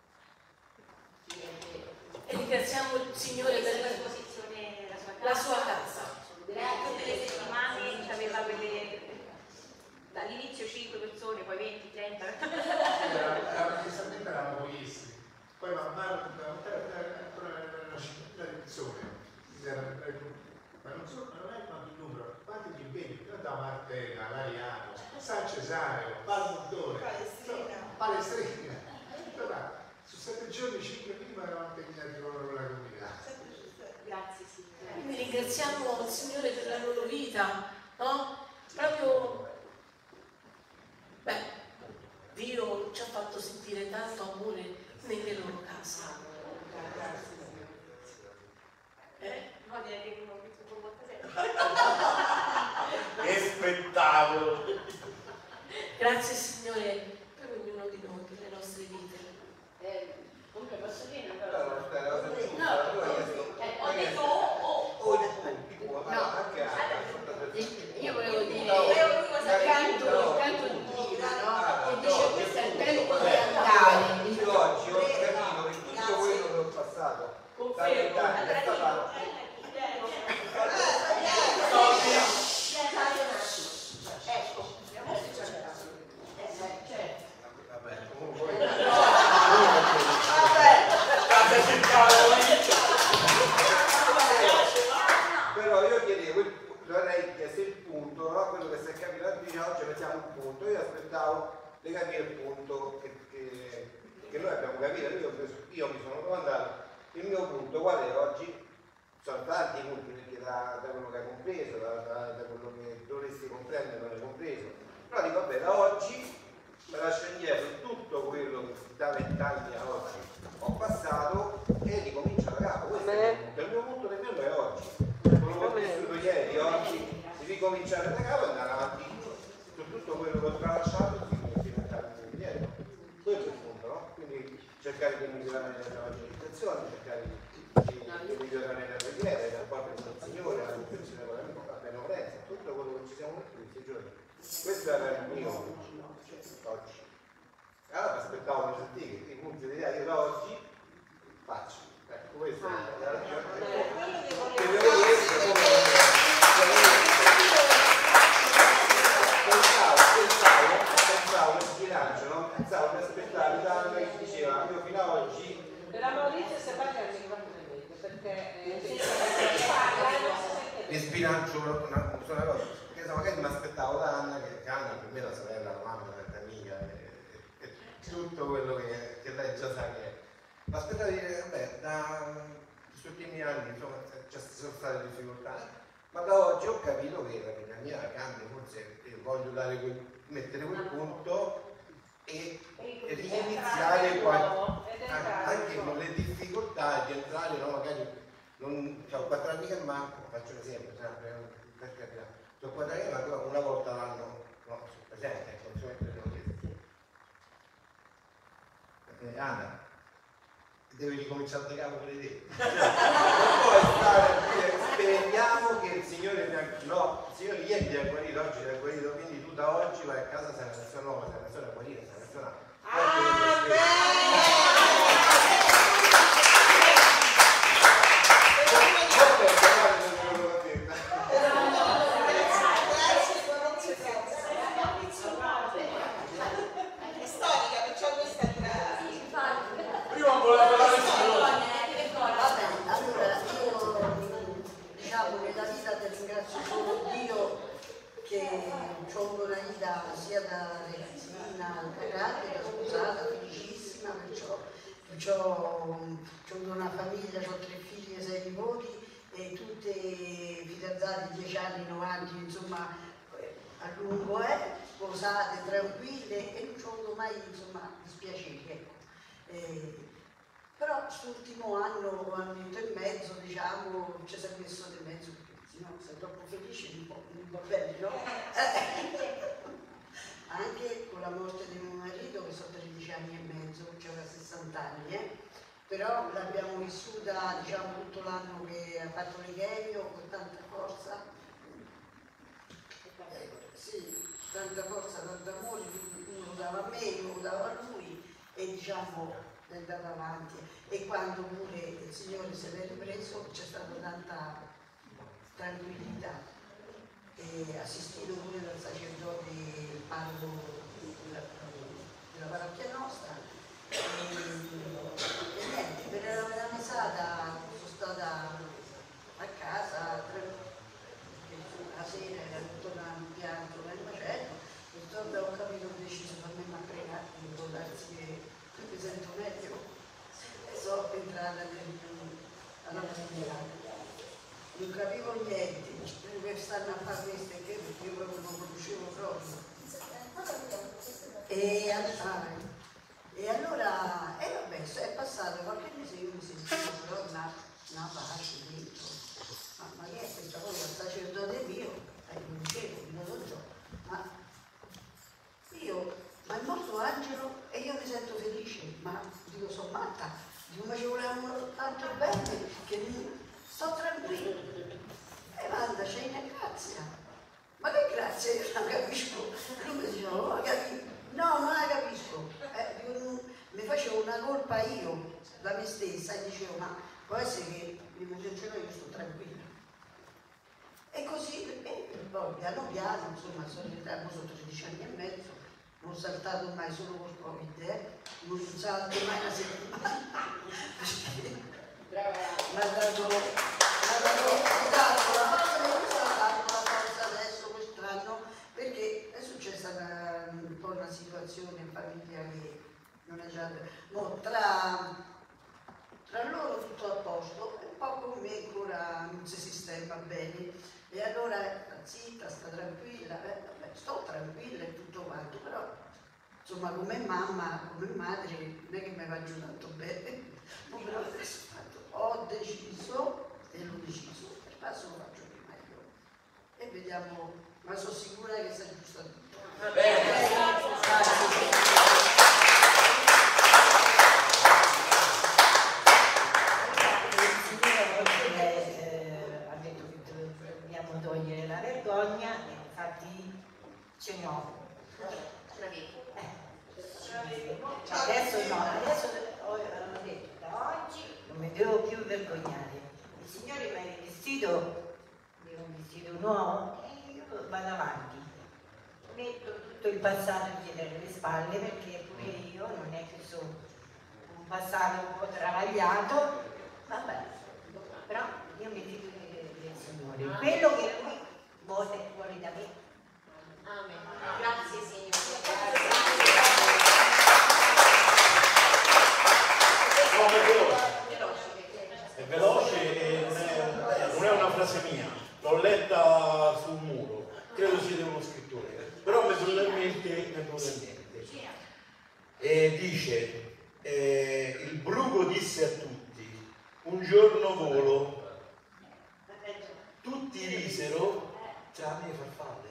E ringraziamo il Signore per la sua casa. Tutte le settimane aveva quelle, dall'inizio cinque persone, poi venti, trenta. Inizialmente erano pochissimi, poi man mano ancora una cinquantina di persone. Ma non, so, non è tanto il numero, quanti gli impegni? Noi da Martena, Lariano, San Cesareo, Palmondone, Palestrina. Palestrina. Su sette giorni, cinque prima eravamo impegnati loro con la comunità. Grazie Signore. Quindi ringraziamo il Signore per la loro vita, no? Proprio, beh, Dio ci ha fatto sentire tanto amore nelle loro case. Eh? No, direi che non ho visto con molta Che spettacolo! Grazie Signore per ognuno di noi, per le nostre vite. eh, comunque posso dire una No, cosa? aspetta, ho detto, No, eh, ho detto oh, oh, oh, tutti, ma no. anche Io volevo dire No, il canto, il canto di Dio, no? Che dice questo è il tempo di andare. Io oggi ho capito che tutto quello che ho passato, da vent'anni è stato Ecco. vabbè, comunque Vabbè. aspettavo di capire il punto che, che, che noi abbiamo capito. Io, io mi sono domandato il mio punto qual è oggi. Sono tanti punti, perché da, da quello che hai compreso, da, da, da quello che dovresti comprendere non hai compreso, però dico vabbè, da oggi mi lascio indietro tutto quello che da vent'anni a oggi ho passato e ricomincio da capo. Questo è il mio punto, il mio punto nemmeno è oggi, quello che ho vissuto ieri, oggi, di ricominciare da capo e andare avanti su tutto quello che ho tralasciato e diventare indietro. Questo è il punto, no? Quindi cercare di migliorare l'evangelizzazione, cercare di di migliorare la preghiera, il rapporto con il Signore, la comprensione con la benevolenza, tutto quello che ci siamo messi questi giorni. Questo era il mio oggi. Allora mi aspettavo di sentire i punti di io da oggi faccio. Ecco, questo è pensavo, pensavo, pensavo nel sbilancio, no? Pensavo di aspettare da che diceva io fino ad oggi. La Maurizio se parla al microfono perché mi sbilancio una, una, una cosa, perché so, magari mi aspettavo da Anna, che Anna per me è la sorella, la mamma, l'amica e, e, e tutto quello che, che lei già sa che è. Mi aspettavo di dire, vabbè, da questi ultimi anni insomma ci sono state difficoltà, ma da oggi ho capito che la vita mia cambia, forse voglio dare quel, mettere quel punto e, e riiniziare qualche, anche con le difficoltà di entrare, no, magari non, cioè, ho quattro anni che manco, faccio un esempio, sempre, per carità, sono quattro anni che manco, una volta l'anno no, sono presente, ecco, solamente devo dire. Eh, Anna, devi ricominciare da capo per idee. Non puoi stare a dire speriamo che il Signore mi ha... No, il Signore ieri ti ha guarito, oggi ti ha guarito, quindi tu da oggi vai a casa, sei una persona nuova, sei una persona guarita, sei una persona... sia da ragazzina grande, da sposata, felicissima, perciò, perciò ho una famiglia, ho tre figlie, sei nipoti e tutte fidanzate dieci anni, novanta, insomma a lungo, eh, sposate, tranquille e non ho avuto mai insomma dispiaceri, ecco. Eh, però quest'ultimo anno, anno e mezzo, diciamo, ci si è messo di mezzo perché sennò sei troppo felice, non va bene, no? Anche con la morte di mio marito, che sono tredici anni e mezzo, c'era sessanta anni, eh? Però l'abbiamo vissuta diciamo tutto l'anno che ha fatto l'Ichemio con tanta forza, eh, sì, tanta forza, tanto amore, uno lo dava a me, io lo davo a lui e diciamo è andata avanti. E quando pure il Signore se l'è ripreso c'è stata tanta tranquillità. E assistito pure dal sacerdote parroco della, della parrocchia nostra e, e niente, per la mesata sono stata a casa la sera era tutto un pianto nel macello e torno ho capito ho deciso per me a pregare può darsi che mi sento meglio e sono entrata alla comunità. Non capivo niente, che stanno a fare questo e che perché io proprio non conoscevo proprio. E, e allora, e vabbè, è passato qualche mese io mi sentivo però una, una pace dentro. Ma, ma che è questa cosa? Il sacerdote mio, e lo dicevo, non lo so, ma io, ma è morto Angelo e io mi sento felice, ma dico sono matta, dico ma ci volevamo tanto bene che mi, sto tranquillo. E Wanda, c'è una grazia. Ma che grazia? Io non capisco. Lui mi diceva, oh, capisco. No, non la capisco. Eh, dico, non, mi facevo una colpa io da me stessa e dicevo, ma può essere che mi funziona io sto tranquilla. E così, e poi piano piano, insomma, sono diventata, sono tredici anni e mezzo, non ho saltato mai solo col Covid, eh? Non salto mai una settimana. Brava. Ma ha dato, m'ha dato, ha dato la forza che mi sta dando la forza adesso quest'anno perché è successa una, un po' una non è già... No, tra, tra loro tutto a posto, un po' con me ancora non si sistema bene, e allora sta zitta, sta tranquilla, eh, vabbè, sto tranquilla e tutto quanto, però insomma come mamma, come madre non è che mi va giù tanto bene, però adesso ho, fatto, ho deciso, e l'ho deciso, per passo lo faccio prima io, e vediamo, ma sono sicura che sia giusto tutto. Va bene. Togliere la vergogna, e infatti ce ne ho. Adesso no, adesso ho detto, da oggi non mi devo più vergognare. Il Signore mi ha rivestito di un vestito nuovo e io vado avanti. Metto tutto il passato dietro le spalle, perché pure io non è che sono un passato un po' travagliato, vabbè, però io mi fido del Signore, quello che Lui vuole, vuole da me. Amen. Grazie Signore. No, è veloce. È veloce e non è, non è una frase mia, l'ho letta sul muro, credo sia di uno scrittore, però mi è venuta in mente, mi è venuta in mente. E dice, eh, il bruco disse a tutti, un giorno volo. Tutti risero, c'è la mia farfalle.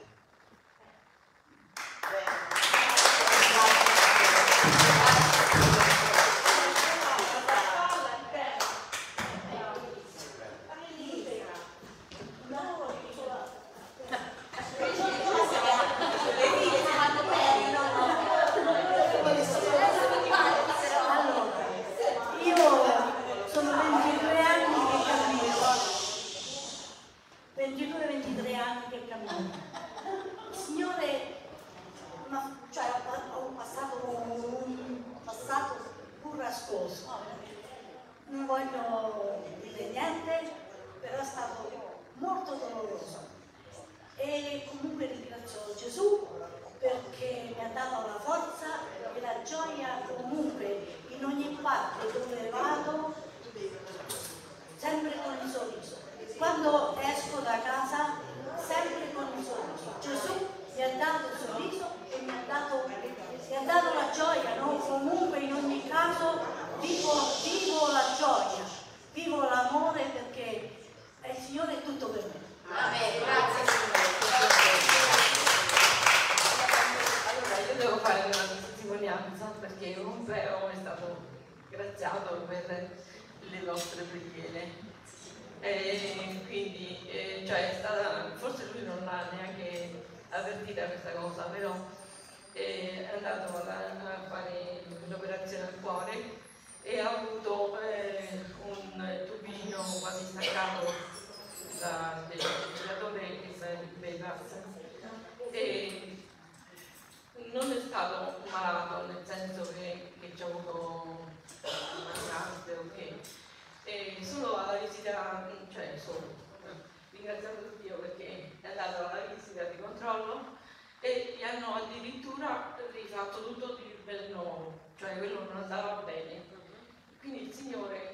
ventidue ventitré anni che cammino. Il Signore, una, cioè, ho passato un passato burrascoso. Non voglio dire niente, però è stato molto doloroso. E comunque ringrazio Gesù perché mi ha dato la forza e la gioia comunque in ogni parte dove vado, sempre con il sorriso. Quando esco da casa, sempre con il sorriso. Gesù mi ha dato il sorriso e mi ha dato, mi ha dato la gioia, no? Comunque in ogni caso vivo, vivo la gioia, vivo l'amore perché il Signore è tutto per me. Amen. Grazie Signore. Allora io devo fare una testimonianza perché comunque è stato graziato per le vostre preghiere. E quindi eh, cioè è stata, forse lui non l'ha neanche avvertita questa cosa, però eh, è andato a, a fare l'operazione al cuore e ha avuto eh, un tubino quasi staccato da, del ventilatore e del bypass, e non è stato malato, nel senso che, che ci ha avuto una gastrite o che e solo alla visita, cioè solo, ringraziamo Dio perché è andato alla visita di controllo e gli hanno addirittura rifatto tutto di bel nuovo, cioè quello non andava bene. Quindi il Signore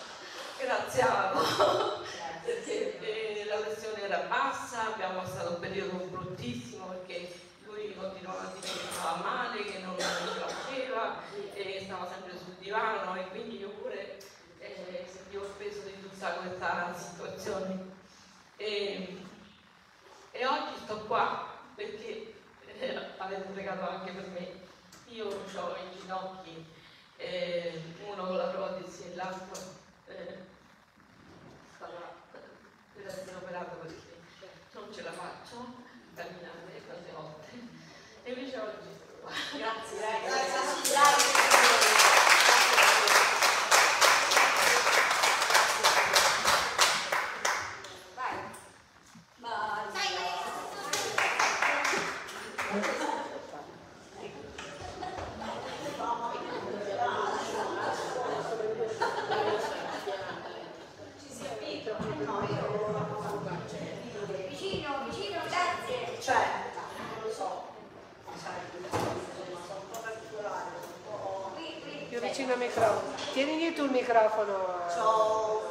graziato perché eh, la pressione era bassa, abbiamo passato un periodo bruttissimo perché lui continuava a dire che stava male, che non ce la faceva, e stava sempre sul divano e quindi io pure Eh, sentivo il peso di tutta questa situazione e, e oggi sto qua perché eh, avete pregato anche per me. Io ho i ginocchi, eh, uno con la protesi e l'altro eh, stava per essere operato perché non ce la faccio camminare tante volte e invece oggi sto qua. Grazie, grazie, grazie, grazie. Vicino, vicino, grazie. Cioè, non lo so, sai, sono un po' particolare. vicino al microfono. Tienigli tu il microfono. Ciao.